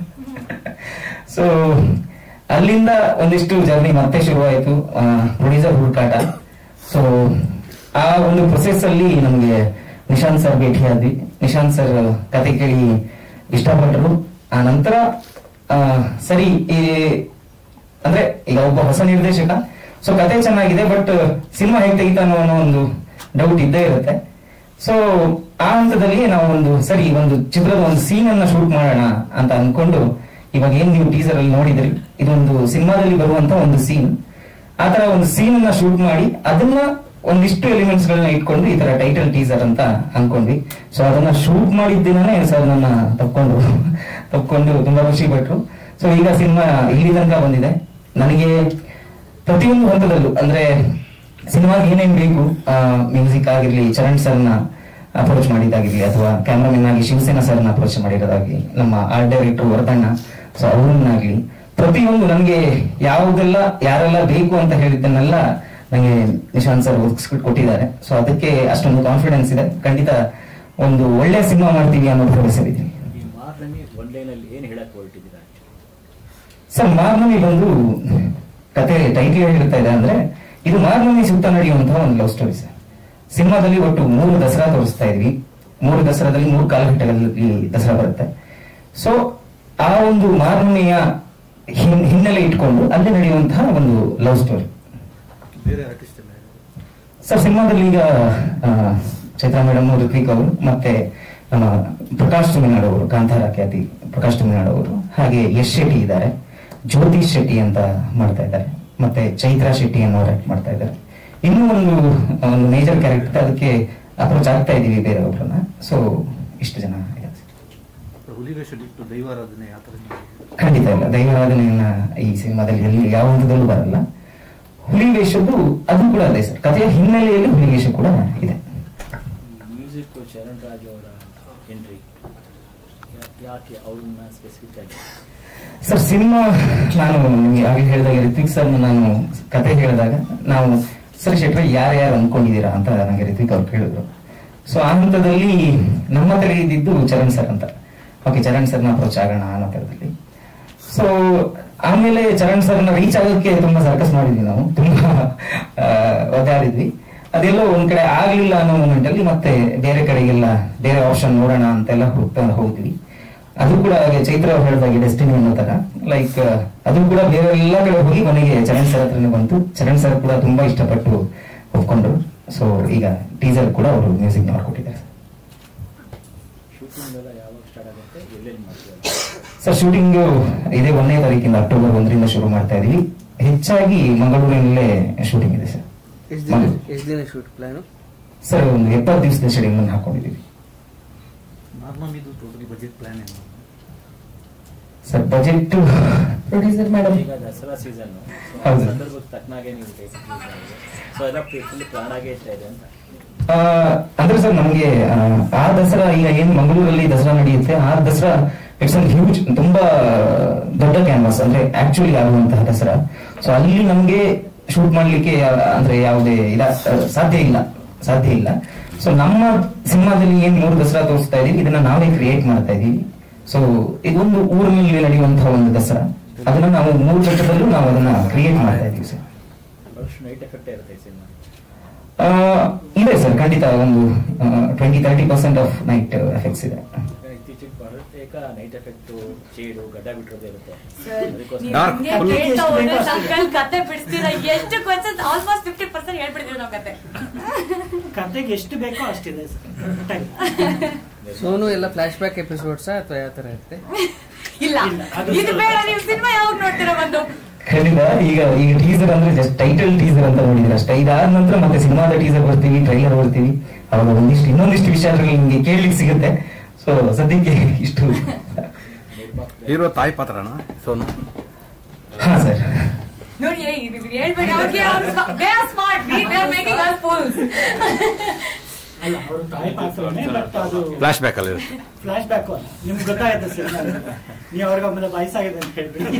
ಸೊ ಅಲ್ಲಿಂದ ಒಂದಿಷ್ಟು ಜರ್ನಿ ಮತ್ತೆ ಶುರುವಾಯಿತು, ಪ್ರೊಡ್ಯೂಸರ್ ಹುಡುಕಾಟ. ಸೊ ಆ ಒಂದು ಪ್ರೊಸೆಸ್ ಅಲ್ಲಿ ನಮ್ಗೆ ನಿಶಾಂತ್ ಸರ್ ಭೇಟಿಯಾದ್ವಿ. ನಿಶಾಂತ್ ಸರ್ ಕತೆ ಕೇಳಿ ಇಷ್ಟಪಟ್ಟರು. ಆ ನಂತರ ಸರಿ ಈ ಅಂದ್ರೆ ಈಗ ಒಬ್ಬ ಹೊಸ ನಿರ್ದೇಶಕ, ಸೊ ಕತೆ ಚೆನ್ನಾಗಿದೆ, ಬಟ್ ಸಿನಿಮಾ ಹೇಗೆ ತೆಗಿತಾನೋ ಅನ್ನೋ ಒಂದು ಡೌಟ್ ಇದ್ದೇ ಇರುತ್ತೆ. ಸೊ ಆ ಹಂತದಲ್ಲಿ ನಾವು ಒಂದು ಸರಿ ಒಂದು ಚಿತ್ರದ ಒಂದು ಸೀನ್ ಅನ್ನ ಶೂಟ್ ಮಾಡೋಣ ಅಂತ ಅನ್ಕೊಂಡು, ಇವಾಗ ಏನ್ ನೀವು ಟೀಸರ್ ಅಲ್ಲಿ ನೋಡಿದ್ರಿ, ಇದೊಂದು ಸಿನಿಮಾದಲ್ಲಿ ಬರುವಂತ ಒಂದು ಸೀನ್, ಆ ತರ ಒಂದು ಸೀನ್ ಅನ್ನ ಶೂಟ್ ಮಾಡಿ ಅದನ್ನ ಒಂದಿಷ್ಟು ಎಲಿಮೆಂಟ್ಸ್ ಗಳನ್ನ ಇಟ್ಕೊಂಡು ಈ ತರ ಟೈಟಲ್ ಟೀಸರ್ ಅಂತ ಅನ್ಕೊಂಡ್ವಿ. ಸೊ ಅದನ್ನ ಶೂಟ್ ಮಾಡಿದ್ದೇನೆ ಸರ್ ನನ್ನ ತಪ್ಕೊಂಡು ತಪ್ಕೊಂಡು ತುಂಬಾ ಖುಷಿ ಪಟ್ರು. ಸೊ ಈಗ ಸಿನಿಮಾ ಇಲ್ಲಿ ತನಕ ಬಂದಿದೆ. ನನಗೆ ಪ್ರತಿಯೊಂದು ಹಂತದಲ್ಲೂ ಅಂದ್ರೆ ಸಿನಿಮಾಗೆ ಏನೇನ್ ಬೇಕು, ಮ್ಯೂಸಿಕ್ ಆಗಿರ್ಲಿ, ಚರಣ್ ಸರ್ನ ಅಪ್ರೋಚ್ ಮಾಡಿದಾಗಿರ್ಲಿ, ಅಥವಾ ಕ್ಯಾಮ್ರಾಮನ್ ಆಗಿ ಶಿವಸೇನಾ ಸರ್ನ ಅಪ್ರೋಚ್ ಮಾಡಿರೋದಾಗ್ಲಿ, ನಮ್ಮ ಆರ್ಟ್ ಡೈರೆಕ್ಟರ್ ವರದಣ್ಣ, ಸೊ ಅವ್ರನ್ನಾಗ್ಲಿ, ಪ್ರತಿಯೊಂದು ನನಗೆ ಯಾವುದೆಲ್ಲ ಯಾರೆಲ್ಲ ಬೇಕು ಅಂತ ಹೇಳಿದ್ದನ್ನೆಲ್ಲ ನನಗೆ ನಿಶಾಂತ್ ಸರ್ ಒದಗಿಸ್ಬಿಟ್ಟು ಕೊಟ್ಟಿದ್ದಾರೆ. ಸೊ ಅದಕ್ಕೆ ಅಷ್ಟೊಂದು ಕಾನ್ಫಿಡೆನ್ಸ್ ಇದೆ. ಖಂಡಿತ ಒಂದು ಒಳ್ಳೆ ಸಿನಿಮಾ ಮಾಡ್ತೀವಿ ಅನ್ನೋ ಭರವಸೆ ಇದೆ. ಸರ್ ಮಾರ್ನಮಿ ಬಂದು ಕತೆ ಟೈಟ್ಲ್ ಹೇಳ್ತಾ ಇದೆ ಅಂದ್ರೆ ಇದು ಮಾರ್ನಮಿ ಸುತ್ತ ನಡೆಯುವಂತಹ ಒಂದು ಲವ್ ಸ್ಟೋರಿ ಸರ್. ಸಿನಿಮಾದಲ್ಲಿ ಒಟ್ಟು ಮೂರು ದಸರಾ ತೋರಿಸ್ತಾ ಇದ್ವಿ. ಮೂರು ದಸರಾದಲ್ಲಿ ಮೂರು ಕಾಲಘಟ್ಟಗಳಲ್ಲಿ ದಸರಾ ಬರುತ್ತೆ. ಸೊ ಆ ಒಂದು ಮಾರ್ನಮಿಯ ಹಿನ್ನೆಲೆ ಇಟ್ಕೊಂಡು ಅಲ್ಲಿ ನಡೆಯುವಂತಹ ಒಂದು ಲವ್ ಸ್ಟೋರಿ ಸರ್. ಸಿನಿಮಾದಲ್ಲಿ ಈಗ ಚೈತ್ರಾ ಮೇಡಮ್, ಋತ್ವಿಕ್ ಅವರು, ಮತ್ತೆ ನಮ್ಮ ಪ್ರಕಾಶ್ ತುಮಿನಾಡ್ ಅವರು, ಕಾಂತಾರ ಖ್ಯಾತಿ ಪ್ರಕಾಶ್ ತುಮಿನಾಡ್ ಅವರು, ಹಾಗೆ ಯಶ್ ಶೆಟ್ಟಿ ಇದ್ದಾರೆ, ಜ್ಯೋತಿಷ್ ಶೆಟ್ಟಿ ಅಂತ ಮಾಡ್ತಾ ಇದ್ದಾರೆ, ಮತ್ತೆ ಚೈತ್ರಾ ಶೆಟ್ಟಿ ಅನ್ನೋರು ಆಕ್ಟ್ ಮಾಡ್ತಾ ಇದ್ದಾರೆ. ಇನ್ನೂ ಒಂದು ಒಂದು ಮೇಜರ್ ಕ್ಯಾರೆಕ್ಟರ್ ಅದಕ್ಕೆ ಅಪ್ರೋಚ್ ಆಗ್ತಾ ಇದೀವಿ ಬೇರೆಯವ್ರನ್ನ. ಸೊ ಇಷ್ಟು ಜನ ಖಂಡಿತ ಇಲ್ಲ. ದೈವಾರಾಧನೆಯನ್ನ ಈ ಸಿನಿಮಾದಲ್ಲಿ ಎಲ್ಲಿ ಯಾವ ಹಂತದಲ್ಲೂ ಬರಲ್ಲ. ಹುಲಿ ವೇಷದ್ದು ಅದು ಕೂಡ ಅದೇ ಸರ್. ಕಥೆಯ ಹಿನ್ನೆಲೆಯಲ್ಲಿ ಹುಲಿ ವೇಷ ಕೂಡ ಇದೆ. ಮ್ಯೂಸಿಕ್ ಚರಣ್ ರಾಜ್ ಅವರ ಎಂಟ್ರಿ ಯಾಕೆ ಅವ್ರನ್ನ ಸ್ಪೆಸಿಫಿಕ್ ಆಗಿ ಸರ್? ಸಿನಿಮಾ ನಾನು ನಿಮ್ಗೆ ಆಗಲೇ ಹೇಳಿದಾಗ ರಿತ್ವಿಕ್ ಸರ್ ನಾನು ಕತೆ ಹೇಳಿದಾಗ ನಾವು ಸರ್ ಶೆಟ್ರೆ ಯಾರ್ಯಾರು ಅನ್ಕೊಂಡಿದ್ದೀರಾ ಅಂತ ನನಗೆ ರಿತ್ವಿಕ್ ಅವ್ರು ಕೇಳಿದ್ರು. ಸೊ ಆ ಹಂತದಲ್ಲಿ ನಮ್ಮ ತಲೆ ಇದ್ದಿದ್ದು ಚರಣ್ ಸರ್ ಅಂತ. ಓಕೆ, ಚರಣ್ ಸರ್ನ ಅಪ್ರೋಚ್ ಆಗೋಣ ಅನ್ನೋ ಥರದಲ್ಲಿ. ಸೊ ಆಮೇಲೆ ಚರಣ್ ಸರ್ನ ರೀಚ್ ಆಗೋಕ್ಕೆ ತುಂಬಾ ಸರ್ಕಸ್ ಮಾಡಿದ್ವಿ ನಾವು, ತುಂಬಾ ಒದ್ದಾಡಿದ್ವಿ. ಅದೆಲ್ಲೋ ಒಂದ್ ಕಡೆ ಆಗ್ಲಿಲ್ಲ ಅನ್ನೋ ಮೂಮೆಂಟ್ ಅಲ್ಲಿ ಮತ್ತೆ ಬೇರೆ ಕಡೆಗೆಲ್ಲ ಬೇರೆ ಆಪ್ಷನ್ ನೋಡೋಣ ಅಂತೆಲ್ಲ ಹುಡುಕ್ತಾ ಹೋಗ್ತೀವಿ. ಅದು ಕೂಡ ಹಾಗೆ ಚೈತ್ರ ಅವ್ರು ಹೇಳಿದಾಗೆ ಡೆಸ್ಟಿನಿ ಅನ್ನೋ ತರ ಲೈಕ್ ಅದು ಕೂಡ ಬೇರೆ ಎಲ್ಲ ಕಡೆ ಹೋಗಿ ಕೊನೆಗೆ ಚರಣ್ ಸರ್ ಹತ್ರನೇ ಬಂತು. ಚರಣ್ ಸರ್ ಕೂಡ ತುಂಬಾ ಇಷ್ಟಪಟ್ಟು ಒಪ್ಕೊಂಡ್ರು. ಸೊ ಈಗ ಟೀಸರ್ ಕೂಡ ಅವರು ಮ್ಯೂಸಿಕ್ ಮಾಡ್ಕೊಟ್ಟಿದ್ದಾರೆ ಸರ್. ಶೂಟಿಂಗ್ ಇದೇ ಒಂದನೇ ತಾರೀಕಿಂದ ಅಕ್ಟೋಬರ್ ಒಂದರಿಂದ ಶುರು ಮಾಡ್ತಾ ಇದೀವಿ. ಹೆಚ್ಚಾಗಿ ಮಂಗಳೂರಿನಲ್ಲೇ ಶೂಟಿಂಗ್ ಇದೆ ಸರ್. ಎಷ್ಟು ದಿನ ಶೂಟ್ ಪ್ಲಾನ್ ಸರ್? ಒಂದು ಎಪ್ಪತ್ತು ದಿವಸದ ಶೆಡ್ಯೂಲ್ ಹಾಕೊಂಡಿದ್ದೀವಿ ಸರ್. ಬಜೆಟ್ ಪ್ರೊಡ್ಯೂಸರ್ ಮೇಡಮ್ ಈಗ ದಸರಾ ಸೀಸನ್ ಹೌದು ತಕ್ಕನಾಗೆ ನೀವು ಸೊ ಎಲ್ಲ ಫುಲ್ ಪ್ಲಾನ್ ಆಗೇ ಇರ್ತಾ ಇದೆ ಅಂತ ಅಂದ್ರೆ ಸರ್ ನಮ್ಗೆ ಆ ದಸರಾ ಈಗ ಏನ್ ಮಂಗಳೂರಲ್ಲಿ ದಸರಾ ನಡೆಯುತ್ತೆ ಆ ದಸರಾ ಇಟ್ಸ್ ಅನ್ ಹ್ಯೂಜ್, ತುಂಬಾ ದೊಡ್ಡ ಕ್ಯಾನ್ವಾಸ್ ಅಂದ್ರೆ ಆಕ್ಚುಲಿ ಆಗುವಂತಹ ದಸರಾ. ಸೊ ಅಲ್ಲಿ ನಮ್ಗೆ ಶೂಟ್ ಮಾಡ್ಲಿಕ್ಕೆ ಅಂದ್ರೆ ಯಾವುದೇ ಇದ ಸಾಧ್ಯ ಇಲ್ಲ ಸಾಧ್ಯ ಇಲ್ಲ ಸೊ ನಮ್ಮ ಸಿನಿಮಾದಲ್ಲಿ ಏನ್ ಮೂರು ದಸರಾ ತೋರಿಸ್ತಾ ಇದೀವಿ ಇದನ್ನ ನಾವೇ ಕ್ರಿಯೇಟ್ ಮಾಡ್ತಾ ಇದೀವಿ. ಸೊ ಇದೊಂದು ಊರಿನಲ್ಲಿ ನಡೆಯುವಂತಹ ಒಂದು ದಸರಾ, ಅದನ್ನ ನಾವು ಮೂರು ಘಟ್ಟದಲ್ಲೂ ನಾವು ಅದನ್ನ ಕ್ರಿಯೇಟ್ ಮಾಡ್ತಾ ಇದೀವಿ ಸರ್. ನೈಟ್ ಎಫೆಕ್ಟ್ ಇರುತ್ತೆ ಸಿನಿಮಾ ಇದೆ ಸರ್, ಖಂಡಿತ ಒಂದು twenty thirty percent of night effects ಇದೆ. ಇತ್ತೀಚೆಗೆ ಬಹುತೇಕ ನೈಟ್ ಎಫೆಕ್ಟ್ ಶೇಡು ಗಡ್ಡ ಬಿಟ್ಟಿರೋದೇ ಇರುತ್ತೆ. ಕತೆ ಬಿಡಿಸ್ತೀರಾ? ಎಷ್ಟು ಕ್ವಶನ್ ಆಲ್ಮೋಸ್ಟ್ ಫಿಫ್ಟಿ ಪರ್ಸೆಂಟ್ ಹೇಳ್ಬಿಡ್ತೀವಿ ನಾವು ಕತೆ. ಕತೆಗೆ ಎಷ್ಟು ಬೇಕೋ ಅಷ್ಟಿದೆ ಸರ್. ಸೋನು ಎಲ್ಲ ಫ್ಲಾಶ್ ಬ್ಯಾಕ್ ಎಪಿಸೋಡ್ಸ್ ಅಥವಾ ಯಾವ ತರ ಇರುತ್ತೆ? ಇಲ್ಲ, ಇದು ಬೇಡ. ನೀವು ಸಿನಿಮಾ ಯಾವಾಗ ನೋಡ್ತೀರಾ ಬಂದು? ಖಂಡಿತ. ಈಗ ಈಗ ಟೀಸರ್ ಅಂದ್ರೆ ಜಸ್ಟ್ ಟೈಟಲ್ ಟೀಸರ್ ಅಂತ ನೋಡಿದ್ರೆ ಅಷ್ಟೇ. ಇದಾದ ನಂತರ ಮತ್ತೆ ಸಿನಿಮಾದ ಟೀಸರ್ ಬರ್ತೀವಿ, ಟ್ರೈಲರ್ ಬರ್ತೀವಿ, ಅವಾಗ ಒಂದಿಷ್ಟು ಇನ್ನೊಂದಿಷ್ಟು ವಿಷಯದಲ್ಲಿ ನಿಮ್ಗೆ ಕೇಳಲಿಕ್ಕೆ ಸಿಗುತ್ತೆ. ಸೊ ಸದ್ಯಕ್ಕೆ ಇಷ್ಟು. ಹೀರೋ ತಾಯಿ ಪಾತ್ರನ ಸೋನು? ಹಾ ಸರ್. ನೋಡಿ ಹೇಳ್ಬೇಡಿ ಅವ್ರಿಗೆ, ಸ್ಮಾರ್ಟ್ ಮೇಕಿಂಗ್ ಅಸ್ ಫೂಲ್ಸ್. ಅಲ್ಲ, ಅವರು ತಾಯಿ ಪಾತ್ರನೇ, ಬಟ್ ಅದು ಫ್ಲಾಶ್ ಬ್ಯಾಕ್ ಅಲ್ಲಿ ಇರುತ್ತೆ. ಫ್ಲಾಶ್ ಬ್ಯಾಕ್ ನಿಮ್ಗೆ ಗೊತ್ತಾಗುತ್ತೆ ಸರ್. ನೀವು ಅವ್ರಿಗೆ ಆಮೇಲೆ ವಯಸ್ಸಾಗಿದೆ ಅಂತ ಹೇಳ್ಬಿಡಿ.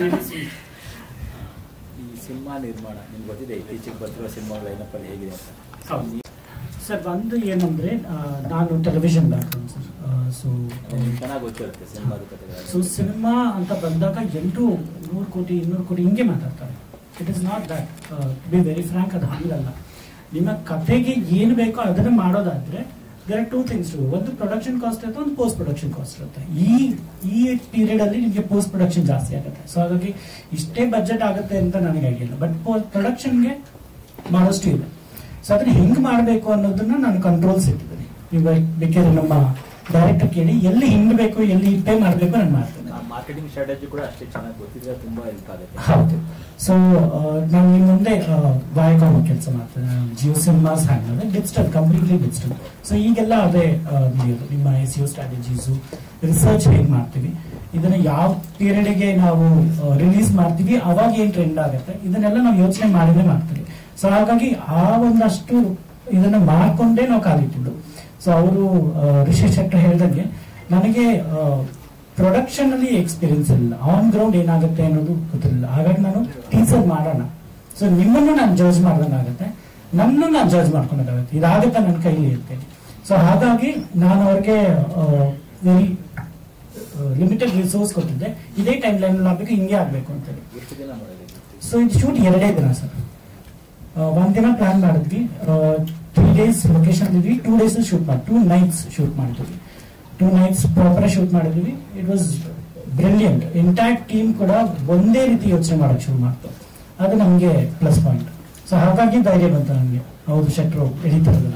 ಈ ಸಿನಿಮಾ ನಿರ್ಮಾಣ ನಿಮ್ಗೆ ಗೊತ್ತಿದೆ, ಇತ್ತೀಚೆಗೆ ಬರ್ತಿರೋ ಸಿನಿಮಾಗಳ ಲೈನಪ್ ಅಲ್ಲಿ ಹೇಗಿದೆ ಅಂತ? ಸರ್ ಒಂದು ಏನಂದ್ರೆ ನಾನು ಟೆಲಿವಿಷನ್ ಬ್ಯಾಕ್ಗ್ರೌಂಡ್ ಸರ್. ಸೊ ಚೆನ್ನಾಗಿ ಗೊತ್ತಿರುತ್ತೆ ಸಿನಿಮಾದ ಕಥೆಗಳು. ಸೊ ಸಿನಿಮಾ ಅಂತ ಬಂದಾಗ ಎಲ್ಲರೂ ನೂರು ಕೋಟಿ ಇನ್ನೂರು ಕೋಟಿ ಹಿಂಗೆ ಮಾತಾಡ್ತಾರೆ. It is not that. Be very frank, ಅದು ಹಂಗಲ್ಲ. ನಿಮ್ಮ ಕಥೆಗೆ ಏನು ಬೇಕೋ ಅದನ್ನ ಮಾಡೋದಾದ್ರೆ there are two things to. ಒಂದು ಪ್ರೊಡಕ್ಷನ್ ಕಾಸ್ಟ್ ಇರುತ್ತೆ, ಒಂದು ಪೋಸ್ಟ್ ಪ್ರೊಡಕ್ಷನ್ ಕಾಸ್ಟ್ ಇರುತ್ತೆ. ಈ ಈ ಪೀರಿಯಡ್ ಅಲ್ಲಿ ನಿಮಗೆ ಪೋಸ್ಟ್ ಪ್ರೊಡಕ್ಷನ್ ಜಾಸ್ತಿ ಆಗುತ್ತೆ. ಸೊ ಹಾಗಾಗಿ ಇಷ್ಟೇ ಬಜೆಟ್ ಆಗುತ್ತೆ ಅಂತ ನನಗೆ ಆಗಿಲ್ಲ, ಬಟ್ ಪ್ರೊಡಕ್ಷನ್ಗೆ ಮಾಡೋಷ್ಟು ಇದೆ. ಸೊ ಅದನ್ನ ಹೆಂಗ್ ಮಾಡಬೇಕು ಅನ್ನೋದನ್ನ ನಾನು ಕಂಟ್ರೋಲ್ಸ್ ಇಟ್ಟಿದ್ದೀನಿ. ನೀವು ಬೇಕಾದ್ರೆ ನಮ್ಮ ಡೈರೆಕ್ಟರ್ ಕೇಳಿ ಎಲ್ಲಿ ಹಿಂಗ್ ಬೇಕು, ಎಲ್ಲಿ ಪೇ ಮಾಡಬೇಕು ನಾನು ಮಾಡ್ತೇನೆ. ಮಾರ್ಕೆಟಿಂಗ್ ಸ್ಟ್ರಾಟಜಿ ಕೂಡ ಅಷ್ಟೇ ಚೆನ್ನಾಗಿ ಗೊತ್ತಿದ್ರೆ ತುಂಬಾ ಹೆಲ್ಪ್ ಆಗುತ್ತೆ. ಹೌದು. ಸೊ ನಾನು ನಿಮ್ಮ ಮುಂದೆ ವಾಯ್ಕಾಮ್ ಕೆಲಸ ಮಾಡ್ತೇನೆ. Jio cinemas handle digital, completely digital. So ಈಗೆಲ್ಲ ಅದೇ ನಿಮ್ಮ ಎಸ್ ಯು ಸ್ಟ್ರಾಟಜೀಸು, ರಿಸರ್ಚ್ ಹೇಗೆ ಮಾಡ್ತೀವಿ, ಇದನ್ನ ಯಾವ ಪೀರಿಯಡ್ಗೆ ನಾವು ರಿಲೀಸ್ ಮಾಡ್ತೀವಿ, ಅವಾಗ ಏನ್ ಟ್ರೆಂಡ್ ಆಗುತ್ತೆ, ಇದನ್ನೆಲ್ಲ ನಾವು ಯೋಚನೆ ಮಾಡಿದ್ರೆ ಮಾಡ್ತೀವಿ. ಸೊ ಹಾಗಾಗಿ ಆ ಒಂದಷ್ಟು ಇದನ್ನ ಮಾಡ್ಕೊಂಡೇ ನಾವು ಕಾಲಿಟ್ಟಿದ್ದು. ಸೊ ಅವರು ರಿಷಿ ಶೆಟ್ಟರ್ ಹೇಳ್ದಂಗೆ ನನಗೆ ಪ್ರೊಡಕ್ಷನ್ ಅಲ್ಲಿ ಎಕ್ಸ್ಪೀರಿಯನ್ಸ್ ಇಲ್ಲ, ಆನ್ ಗ್ರೌಂಡ್ ಏನಾಗುತ್ತೆ ಅನ್ನೋದು ಗೊತ್ತಿಲ್ಲ. ಹಾಗಾಗಿ ನಾನು ಟೀಸರ್ ಮಾಡೋಣ, ಸೊ ನಿಮ್ಮನ್ನು ನಾನು ಜಡ್ಜ್ ಮಾಡ್ದಂಗಾಗುತ್ತೆ, ನನ್ನನ್ನು ನಾನು ಜಡ್ಜ್ ಮಾಡ್ಕೊಂಡಾಗುತ್ತೆ, ಇದಾಗುತ್ತೆ ನನ್ನ ಕೈಲಿ ಇರ್ತೇನೆ. ಸೊ ಹಾಗಾಗಿ ನಾನು ಅವ್ರಿಗೆ ವೆರಿ ಲಿಮಿಟೆಡ್ ರಿಸೋರ್ಸ್ ಕೊಟ್ಟಿದ್ದೆ. ಇದೇ ಟೈಮ್ ಲೈನ್ ಆಗ್ಬೇಕು, ಹಿಂಗೆ ಆಗ್ಬೇಕು ಅಂತೇಳಿ. ಎಷ್ಟು ದಿನ ಮಾಡಿದೆ? ಸೊ ಇದು ಶೂಟ್ ಎರಡೇ ದಿನ ಸರ್. ಒಂದ್ ದಿನ ಪ್ಲಾನ್ ಮಾಡಿದ್ವಿ, ತ್ರೀ ಡೇಸ್ ಲೊಕೇಶನ್ ಇದ್ವಿ, ಟೂ ಡೇಸ್ ಶೂಟ್ ಮಾಡಿ ಟೂ ನೈಟ್ಸ್ ಶೂಟ್ ಮಾಡಿದ್ವಿ. ಟೂ ನೈಟ್ಸ್ ಪ್ರಾಪರ್ ಶೂಟ್ ಮಾಡಿದ್ವಿ. It was brilliant. Entire team ಕೂಡ ಒಂದೇ ರೀತಿ ಯೋಚನೆ ಮಾಡಕ್ ಶುರು ಮಾಡ್ತು. ಅದು ನಮಗೆ ಪ್ಲಸ್ ಪಾಯಿಂಟ್. ಸೊ ಹಾಗಾಗಿ ಧೈರ್ಯ ಬಂತು ನಮಗೆ, ಹೌದು ಶೆಟ್ರು ಎಳಿತಿರೋದನ್ನ.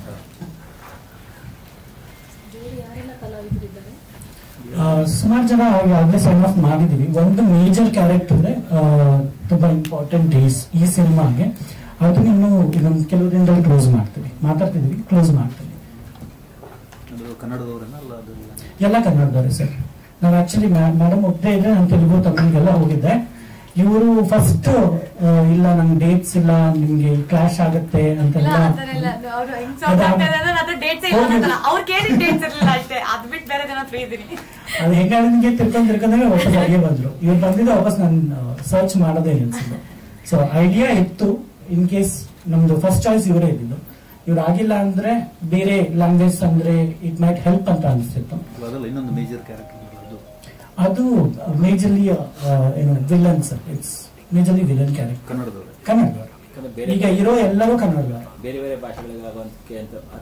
ಸುಮಾರು ಜನ ಆಗಲೇ ಸೈನ್ ಆಫ್ ಮಾಡಿದೀವಿ. ಒಂದು ಮೇಜರ್ ಕ್ಯಾರೆಕ್ಟರ್ ಇದೆ, ತುಂಬಾ ಇಂಪಾರ್ಟೆಂಟ್ ಈ ಸಿನಿಮಾಗೆ. ಅದನ್ನ ಇನ್ನು ಇನ್ನೊಂದು ಕೆಲವು ದಿನದಲ್ಲಿ ಕ್ಲೋಸ್ ಮಾಡ್ತೀವಿ, ಮಾತಾಡ್ತಿದೀವಿ, ಕ್ಲೋಸ್ ಮಾಡ್ತೀವಿ. ಎಲ್ಲ ಕನ್ನಡದವ್ರೆ ಸರ್. ನಾನು ಆಕ್ಚುಲಿ ಮೇಡಮ್ ಒಬ್ಬರೇ ಇದ್ರೆ ನಾನು ತೆಲುಗು ತಮಿಳಿಗೆಲ್ಲ ಹೋಗಿದ್ದೆ. ಇವರು ಫಸ್ಟ್ ಇಲ್ಲ ನಂಗೆ ಡೇಟ್ಸ್ ಇಲ್ಲ, ನಿಮ್ಗೆ ಕ್ಲಾಶ್ ಆಗುತ್ತೆ ಅಂತೆಲ್ಲ. ಅದು ಹೆಂಗಾದ್ರೆ ನಿಮ್ಗೆ ತಿರ್ಕೊಂಡ್ ತಿರ್ಕೊಂಡ್ರೆ ವಾಪಸ್ ಹಾಗೆ ಬಂದ್ರು. ಇವ್ರು ಬಂದಿದ್ದ ವಾಪಸ್ ನಾನು ಸರ್ಚ್ ಮಾಡೋದೇ ಅನ್ಸಿದ್ದು. ಸೊ ಐಡಿಯಾ ಇತ್ತು, ಇನ್ ಕೇಸ್ ನಮ್ದು ಫಸ್ಟ್ ಚಾಯ್ಸ್ ಇವರೇ ಇದ್ದಿದ್ದು. ಇವ್ರು ಆಗಿಲ್ಲ ಅಂದ್ರೆ ಬೇರೆ ಲ್ಯಾಂಗ್ವೇಜ್ ಅಂದ್ರೆ ಇಟ್ ಮೈಟ್ ಹೆಲ್ಪ್ ಅಂತ ಅನಿಸ್ತಿತ್ತು. ಇನ್ನೊಂದು ಮೇಜರ್ ಕ್ಯಾರೆಕ್ಟರ್ ಅದು ಮೇಜರ್ಲಿ ಏನು villain sir. It's majorly villain character. ಕನ್ನಡದವರು ಕನ್ನಡದವರು ಈಗ ಇರೋ ಎಲ್ಲರೂ ಕನ್ನಡದವರು. ಬೇರೆ ಬೇರೆ ಭಾಷೆಗಳಿಗೆ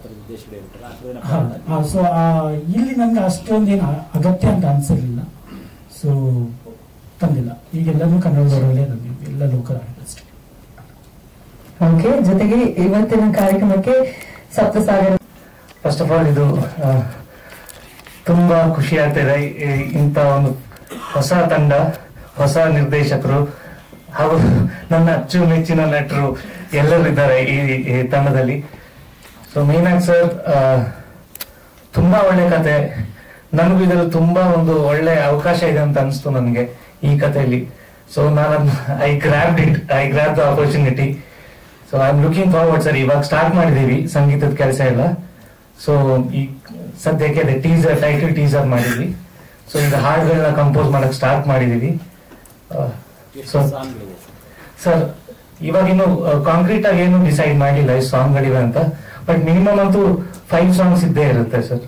ಅಂತ. ಸೊ ಇಲ್ಲಿ ನನ್ಗೆ ಅಷ್ಟೊಂದೇನು ಅಗತ್ಯ ಅಂತ ಅನ್ಸಿರ್ಲಿಲ್ಲ, ಸೊ ತಂದಿಲ್ಲ. ಈಗ ಎಲ್ಲರೂ ಕನ್ನಡದವರಲ್ಲೇ ತಂದಿದ್ವಿ, ಎಲ್ಲ ಲೋಕಲ್ ಆರ್ಟಿಸ್ಟ್. ಓಕೆ, ಜೊತೆಗೆ ಇವತ್ತಿನ ಕಾರ್ಯಕ್ರಮಕ್ಕೆ ಸಪ್ತಸಾಗರ. ಫಸ್ಟ್ ಆಫ್ ಆಲ್ ಇದು ತುಂಬಾ ಖುಷಿ ಆಗ್ತಿದೆ. ಇಂಥ ಒಂದು ಹೊಸ ತಂಡ, ಹೊಸ ನಿರ್ದೇಶಕರು ಹಾಗೂ ನನ್ನ ಅಚ್ಚುಮೆಚ್ಚಿನ ನಟರು ಎಲ್ಲರೂ ಇದ್ದಾರೆ ಈ ತಂಡದಲ್ಲಿ. ಸೊ ಮೇನ್ ಆಗಿ ಸರ್ ತುಂಬಾ ಒಳ್ಳೆ ಕತೆ. ನನಗೂ ಇದರಲ್ಲಿ ತುಂಬಾ ಒಂದು ಒಳ್ಳೆ ಅವಕಾಶ ಇದೆ ಅಂತ ಅನಿಸ್ತು ನನಗೆ ಈ ಕಥೆಯಲ್ಲಿ. ಸೊ ನಾನು I grabbed it I grab the opportunity. So I am looking forward sir. ಇವಾಗ ಸ್ಟಾರ್ಟ್ ಮಾಡಿದೀವಿ ಸಂಗೀತದ ಕೆಲಸ ಎಲ್ಲ. ಸೊ ಈ ಸದ್ಯಕ್ಕೆ ಅದೇ ಟೀಸರ್, ಟೈಟಲ್ ಟೀಸರ್ ಮಾಡಿದ್ವಿ. ಸೊ ಈಗ ಹಾಡುಗಳನ್ನ ಕಂಪೋಸ್ ಮಾಡಕ್ ಸ್ಟಾರ್ಟ್ ಮಾಡಿದೀವಿ. ಸೊ ಸರ್ ಇವಾಗ ಇನ್ನು ಕಾಂಕ್ರೀಟ್ ಆಗಿ ಏನು ಡಿಸೈಡ್ ಮಾಡಿಲ್ಲ ಎಷ್ಟು ಸಾಂಗ್ಗಳಿವೆ ಅಂತ, ಬಟ್ ಮಿನಿಮಮ್ ಅಂತೂ ಫೈವ್ ಸಾಂಗ್ಸ್ ಇದ್ದೇ ಇರುತ್ತೆ ಸರ್.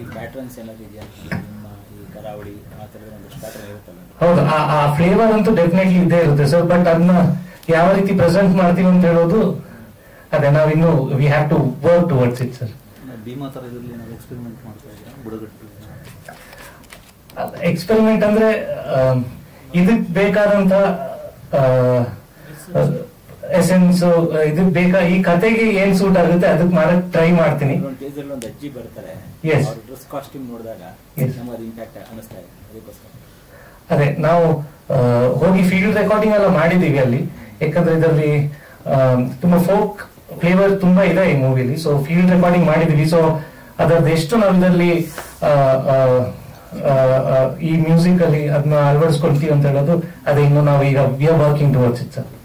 ಹೌದು, ಆ ಫ್ಲೇವರ್ ಅಂತೂ ಡೆಫಿನೆಟ್ಲಿ ಇದ್ದೇ ಇರುತ್ತೆ ಸರ್. ಬಟ್ ಅದನ್ನ ಯಾವ ರೀತಿ ಪ್ರೆಸೆಂಟ್ ಮಾಡ್ತೀವಿ ಅಂತ ಹೇಳೋದು ಅದೇ ನಾವು ಇನ್ನು we have to work towards it sir. Experiment ಅಂದ್ರೆ ಇದಕ್ ಬೇಕಾದಂತ ಎಸೆನ್ಸ್, ಇದಕ್ ಬೇಕಾ ಈ ಕತೆಗೆ ಏನ್ ಸೂಟ್ ಆಗುತ್ತೆ ಅದಕ್ಕೆ ಮಾಡಕ್ ಟ್ರೈ ಮಾಡ್ತೀನಿ. ಅದೇ ನಾವು ಹೋಗಿ ಫೀಲ್ಡ್ ರೆಕಾರ್ಡಿಂಗ್ ಎಲ್ಲ ಮಾಡಿದೀವಿ ಅಲ್ಲಿ. ಯಾಕಂದ್ರೆ ಇದರಲ್ಲಿ ತುಂಬಾ ಫೋಕ್ ಫ್ಲೇವರ್ ತುಂಬಾ ಇದೆ ಈ ಮೂವಿಲಿ. ಸೊ ಫೀಲ್ಡ್ ರೆಕಾರ್ಡಿಂಗ್ ಮಾಡಿದೀವಿ. ಸೊ ಅದರದ್ದು ಎಷ್ಟು ನಾವು ಇದರಲ್ಲಿ ಈ ಮ್ಯೂಸಿಕ್ ಅಲ್ಲಿ ಅದನ್ನ ಅಳವಡಿಸ್ಕೊಳ್ತೀವಿ ಅಂತ ಹೇಳೋದು ಅದೇ ಇನ್ನು ನಾವು ಈಗ we are working towards it sir.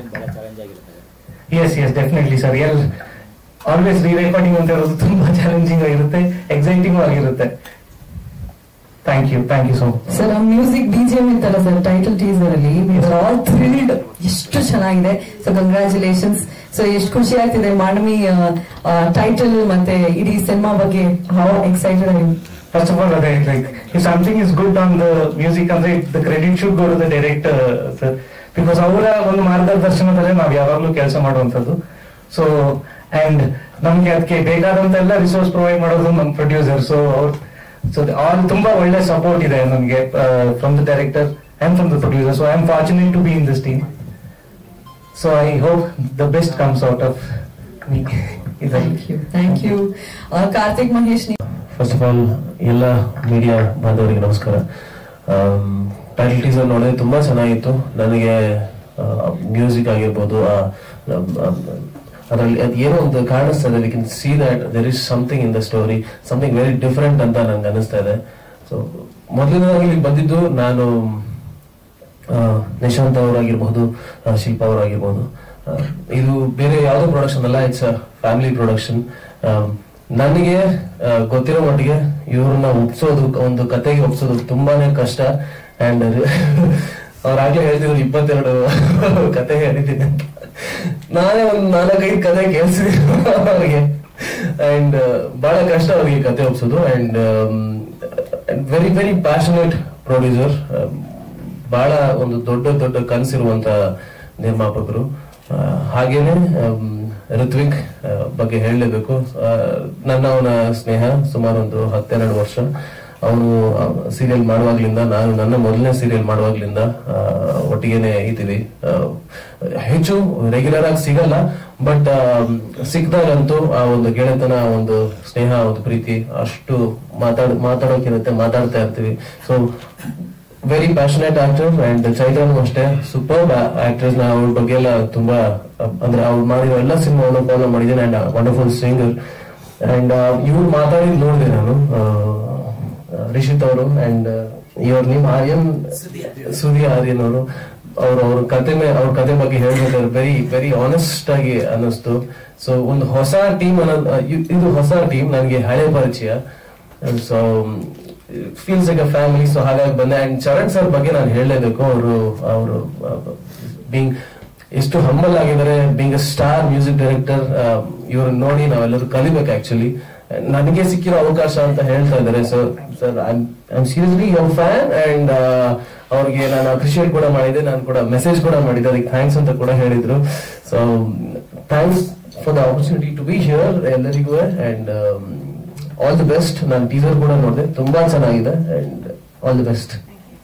Yes yes definitely sir. ಎಲ್ ಆಲ್ವೇಸ್ ರೀ ರೆಕಾರ್ಡಿಂಗ್ ಅಂತ ಹೇಳೋದು ತುಂಬಾ ಚಾಲೆಂಜಿಂಗ್ ಆಗಿರುತ್ತೆ, ಎಕ್ಸೈಟಿಂಗ್ ಆಗಿರುತ್ತೆ. Thank you thank you so much sir. ಆ ಮ್ಯೂಸಿಕ್ ಬಿಜಿಎಂ ಇತ್ತಲ್ಲ ಸರ್ ಟೈಟಲ್ ಟೀಸರ್ ಅಲ್ಲಿ, ಆಲ್ ಥ್ರಿಲ್ಡ್, ಎಷ್ಟು ಚೆನ್ನಾಗಿದೆ. So congratulations. ಸೊ ಎಷ್ಟು ಖುಷಿ ಆಗ್ತಿದೆ ಮಾನವಿ ಟೈಟಲ್ ಮತ್ತೆ ಇಡೀ ಸಿನಿಮಾ ಬಗ್ಗೆ. How excited are you? First of all ಅದೇ like if something is good on the music ಅಂದ್ರೆ the credit should go to the director sir. Because ಅವರ ಒಂದು ಮಾರ್ಗದರ್ಶನದಲ್ಲೇ ನಾವು ಯಾವಾಗ್ಲೂ ಕೆಲಸ ಮಾಡುವಂತದ್ದು. ಸೊ ಅಂಡ್ ನಮ್ಗೆ ಅದಕ್ಕೆ ಬೇಕಾದಂತ ಎಲ್ಲ ರಿಸೋರ್ಸ್ ಪ್ರೊವೈಡ್ ಮಾಡೋದು ನಮ್ಮ ಪ್ರೊಡ್ಯೂಸರ್. ಸೊ ಅವ್ರು ಸೊ ಆಲ್ ತುಂಬಾ ಒಳ್ಳೆ ಸಪೋರ್ಟ್ ಇದೆ ನನಗೆ from the director and from the producer. So I am fortunate to be in this team. So I hope the best comes out of me. Thank you. Karthik Mahesh, first of all ಎಲ್ಲ ಮೀಡಿಯಾ ಬಾಂಧವರಿಗೆ ನಮಸ್ಕಾರ. ಟೈಟಲ್ ಟೀಸರ್ ನೋಡಿದ್ರೆ ತುಂಬಾ ಚೆನ್ನಾಗಿತ್ತು. ನನಗೆ ಮ್ಯೂಸಿಕ್ ಆಗಿರ್ಬೋದು, ಅದರಲ್ಲಿ ಅದು ಏನೋ ಒಂದು ಕಾಣಿಸ್ತದೆ. We can see that there is something in the story, something very different ಅಂತ ನಂಗೆ ಅನಿಸ್ತಾ ಇದೆ. ಸೊ ಮೊದಲನೇದಾಗಿ ಇಲ್ಲಿ ಬಂದಿದ್ದು ನಾನು ನಿಶಾಂತ್ ಅವರಾಗಿರ್ಬಹುದು, ಶಿಲ್ಪಾ ಅವರಾಗಿರ್ಬೋದು. ಇದು ಬೇರೆ ಯಾವುದೋ ಪ್ರೊಡಕ್ಷನ್ ಅಲ್ಲ, ಇಟ್ಸ್ ಅ ಫ್ಯಾಮಿಲಿ ಪ್ರೊಡಕ್ಷನ್. ನನಗೆ ಗೊತ್ತಿರೋ ಮಟ್ಟಿಗೆ ಇವ್ರನ್ನ ಒಪ್ಸೋದು, ಒಂದು ಕತೆಗೆ ಒಪ್ಸೋದು ತುಂಬಾನೇ ಕಷ್ಟ. ಅಂಡ್ ಅವ್ರಾಗ್ಲೇ ಹೇಳ್ತಿದ್ರು ಇಪ್ಪತ್ತೆರಡು ಕತೆ ಹೇಳಿದ್ದೀನಿ ಅಂತ. ನಾನೇ ಒಂದು ನಾಲ್ಕೈದು ಕತೆ ಕೇಳಿಸಿದ್ದೀನಿ ಅವ್ರಿಗೆ. ಅಂಡ್ ಬಹಳ ಕಷ್ಟ ಅವ್ರಿಗೆ ಕತೆ ಒಪ್ಸೋದು. And very very passionate producer, ಬಹಳ ಒಂದು ದೊಡ್ಡ ದೊಡ್ಡ ಕನಸಿರುವಂತ ನಿರ್ಮಾಪಕರು. ಹಾಗೇನೆ ಋತ್ವಿಕ್ ಬಗ್ಗೆ ಹೇಳಲೇಬೇಕು. ನನ್ನ ಅವನ ಸ್ನೇಹ ಸುಮಾರು ಒಂದು ಹತ್ತೆರಡು ವರ್ಷ. ಅವನು ಸೀರಿಯಲ್ ಮಾಡುವಾಗ್ಲಿಂದ, ನಾನು ನನ್ನ ಮೊದಲನೇ ಸೀರಿಯಲ್ ಮಾಡುವಾಗ್ಲಿಂದ ಒಟ್ಟಿಗೆನೆ ಇದ್ದೀವಿ. ಹೆಚ್ಚು ರೆಗ್ಯುಲರ್ ಆಗಿ ಸಿಗಲ್ಲ, ಬಟ್ ಸಿಕ್ದಾಗಂತೂ ಆ ಒಂದು ಗೆಳೆತನ, ಒಂದು ಸ್ನೇಹ, ಒಂದು ಪ್ರೀತಿ ಅಷ್ಟು ಮಾತಾಡ್ ಮಾತಾಡೋಕಿರುತ್ತೆ, ಮಾತಾಡ್ತಾ ಇರ್ತೀವಿ. So very passionate actor. And ಚೈತ್ರನು ಅಷ್ಟೇ ಸೂಪರ್ ಆಕ್ಟ್ರೆಸ್. ನಾ ಅವ್ರ ಬಗ್ಗೆ ಎಲ್ಲ ತುಂಬಾ ಅಂದ್ರೆ ಅವ್ರು ಮಾಡಿರೋ ಎಲ್ಲ ಸಿನಿಮಾವನ್ನು ಫಾಲೋ ಮಾಡಿದ್ದೀನಿ. And wonderful singer. ಅಂಡ್ ಇವ್ರು ಮಾತಾಡಿದ್ ನೋಡಿದೆ ನಾನು, ರಿಷಿತ್ ಅವರು. ಅಂಡ್ ಇವ್ರ ನಿಮ್ ಆರ್ಯನ್, ಸುದಿ ಆರ್ಯನ್ ಅವರು, ಅವ್ರ ಅವ್ರ ಕತೆ ಅವ್ರ ಕತೆ ಬಗ್ಗೆ ಹೇಳ್ಬೇಕಾದ್ರೆ ವೆರಿ ವೆರಿ ಆನೆಸ್ಟ್ ಆಗಿ ಅನ್ನಿಸ್ತು. ಸೊ ಒಂದು ಹೊಸ ಟೀಮ್ ಅನ್ನೋದು, ಇದು ಹೊಸ ಟೀಮ್, ನನಗೆ ಹಳೆ ಪರಿಚಯ. So feels like a family. So ಹಾಗಾಗಿ ಬಂದೆ. ಅಂಡ್ ಚರಣ್ ಸರ್ ಬಗ್ಗೆ ನಾನು ಹೇಳಲೇಬೇಕು. ಅವರು ಅವರು ಬೀಂಗ್ ಎಷ್ಟು ಹಂಬಲ್ ಆಗಿದ್ದಾರೆ, being a star music director. ಇವ್ರ ನೋಡಿ ನಾವೆಲ್ಲರೂ ಕಲಿಬೇಕು. ಆಕ್ಚುಲಿ ನನಗೆ ಸಿಕ್ಕಿರೋ ಅವಕಾಶ ಅಂತ ಹೇಳ್ತಾ ಇದ್ದಾರೆ. So sir, I am seriously your fan. And ಅವ್ರಿಗೆ ನಾನು ಅಪ್ರಿಶಿಯೇಟ್ ಕೂಡ ಮಾಡಿದ್ದೆ, ನಾನು ಕೂಡ ಮೆಸೇಜ್ ಕೂಡ ಮಾಡಿದ್ದೆ, ಅದಕ್ಕೆ ಥ್ಯಾಂಕ್ಸ್ ಅಂತ ಕೂಡ ಹೇಳಿದ್ರು. So thanks for the opportunity to be here ಎಲ್ಲರಿಗೂ. And all the best. ನಾನು ಟೀಸರ್ ಕೂಡ ನೋಡಿದೆ, ತುಂಬಾ ಚೆನ್ನಾಗಿದೆ. And all the best.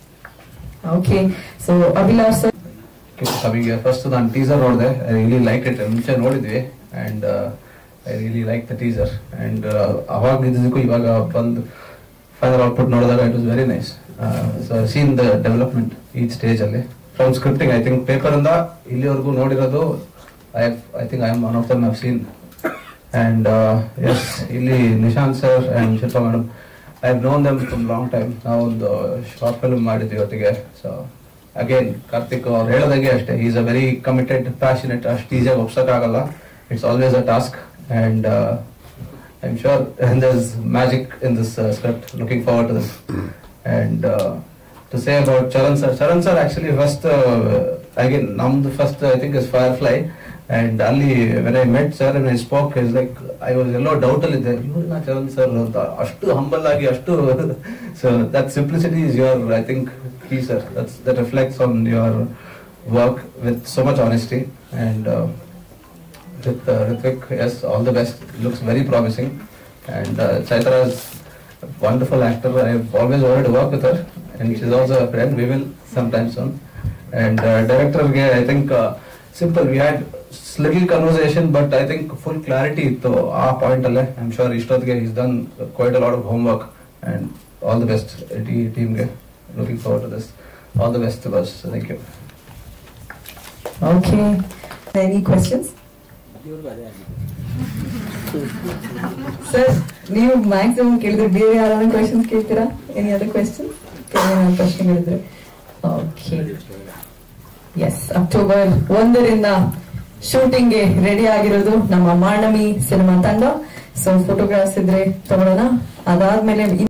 Okay, so Abhilash sir. ಕವಿಗೆ ಫಸ್ಟ್ ನಾನು ಟೀಸರ್ ನೋಡಿದೆ. I really like it. ಮುಂಚೆ ನೋಡಿದ್ವಿ and I really like the teaser. And ಅವಾಗ ಇದ್ದಕ್ಕೂ ಇವಾಗ ಬಂದು ಫೈನಲ್ ಔಟ್ಪುಟ್ ನೋಡಿದಾಗ it was very nice. So seen the development ಈ ಸ್ಟೇಜ್ ಅಲ್ಲಿ from scripting. I think paper ಇಂದ ಇಲ್ಲಿವರೆಗೂ ನೋಡಿರೋದು I I think I am one of them have seen. And yes, ಇಲ್ಲಿ Nishanth sir and Shilpa madam, I have known them from long time. ನಾವೊಂದು ಶಾರ್ಟ್ ಫಿಲ್ಮ್ ಮಾಡಿದ್ವಿ ಒಟ್ಟಿಗೆ. ಸೊ ಅಗೇನ್ ಕಾರ್ತಿಕ್ ಅವ್ರು ಹೇಳೋದಾಗೆ ಅಷ್ಟೇ, is a very committed, passionate. ಅಷ್ಟು ಈಸಿಯಾಗಿ ಒಪ್ಸಕ್ಕಾಗಲ್ಲ. It's always a task. And I am sure there's magic in this uh, script. Looking forward to this. And uh, to say about Charan sir, Charan sir actually first uh, again namdu first I think is Firefly. And ಅಲ್ಲಿ when I met sir and I spoke, is like I was ಎಲ್ಲೋ ಡೌಟ್ ಅಲ್ಲಿ ಇದ್ದೆ, ಇವ್ರನ್ನ ಚರಣ್ ಸರ್ ಅಂತ. ಅಷ್ಟು ಹಂಬಲ್ ಆಗಿ, ಅಷ್ಟು so that simplicity is your I think key sir. That's that reflects on your work with so much honesty. And uh, with uh, Hrithik, yes, all the best. Looks very promising. And uh, Chaitra is a wonderful actor. I've always wanted to work with her, and she's also a friend. We will sometime soon. And uh, director, I think uh, simple. We had little conversation, but I think full clarity. So our point, I'm sure Ishtotge he's done quite a lot of homework. And all the best, team. Looking forward to this. All the best to us. Thank you. Okay. Any questions? Sir, ನೀವು ಮ್ಯಾಕ್ಸಿಮಮ್ ಕೇಳಿದ್ರೆ ಬೇರೆ ಯಾರಾದ್ರೂ ಕ್ವೆಶನ್ಸ್ ಕೇಳ್ತೀರಾ? ಎನಿ ಅದರ್ ಕ್ವೆಶನ್ ಪ್ರಶ್ನೆ ಹೇಳಿದ್ರೆ? ಓಕೆ, ಎಸ್, ಅಕ್ಟೋಬರ್ ಒಂದರಿಂದ ಶೂಟಿಂಗ್ಗೆ ರೆಡಿ ಆಗಿರೋದು ನಮ್ಮ ಮಾನವಿ ಸಿನಿಮಾ ತಂಡ. ಸೊ ಫೋಟೋಗ್ರಾಫ್ಸ್ ಇದ್ರೆ ತಗೊಳ್ಳೋಣ. ಅದಾದ್ಮೇಲೆ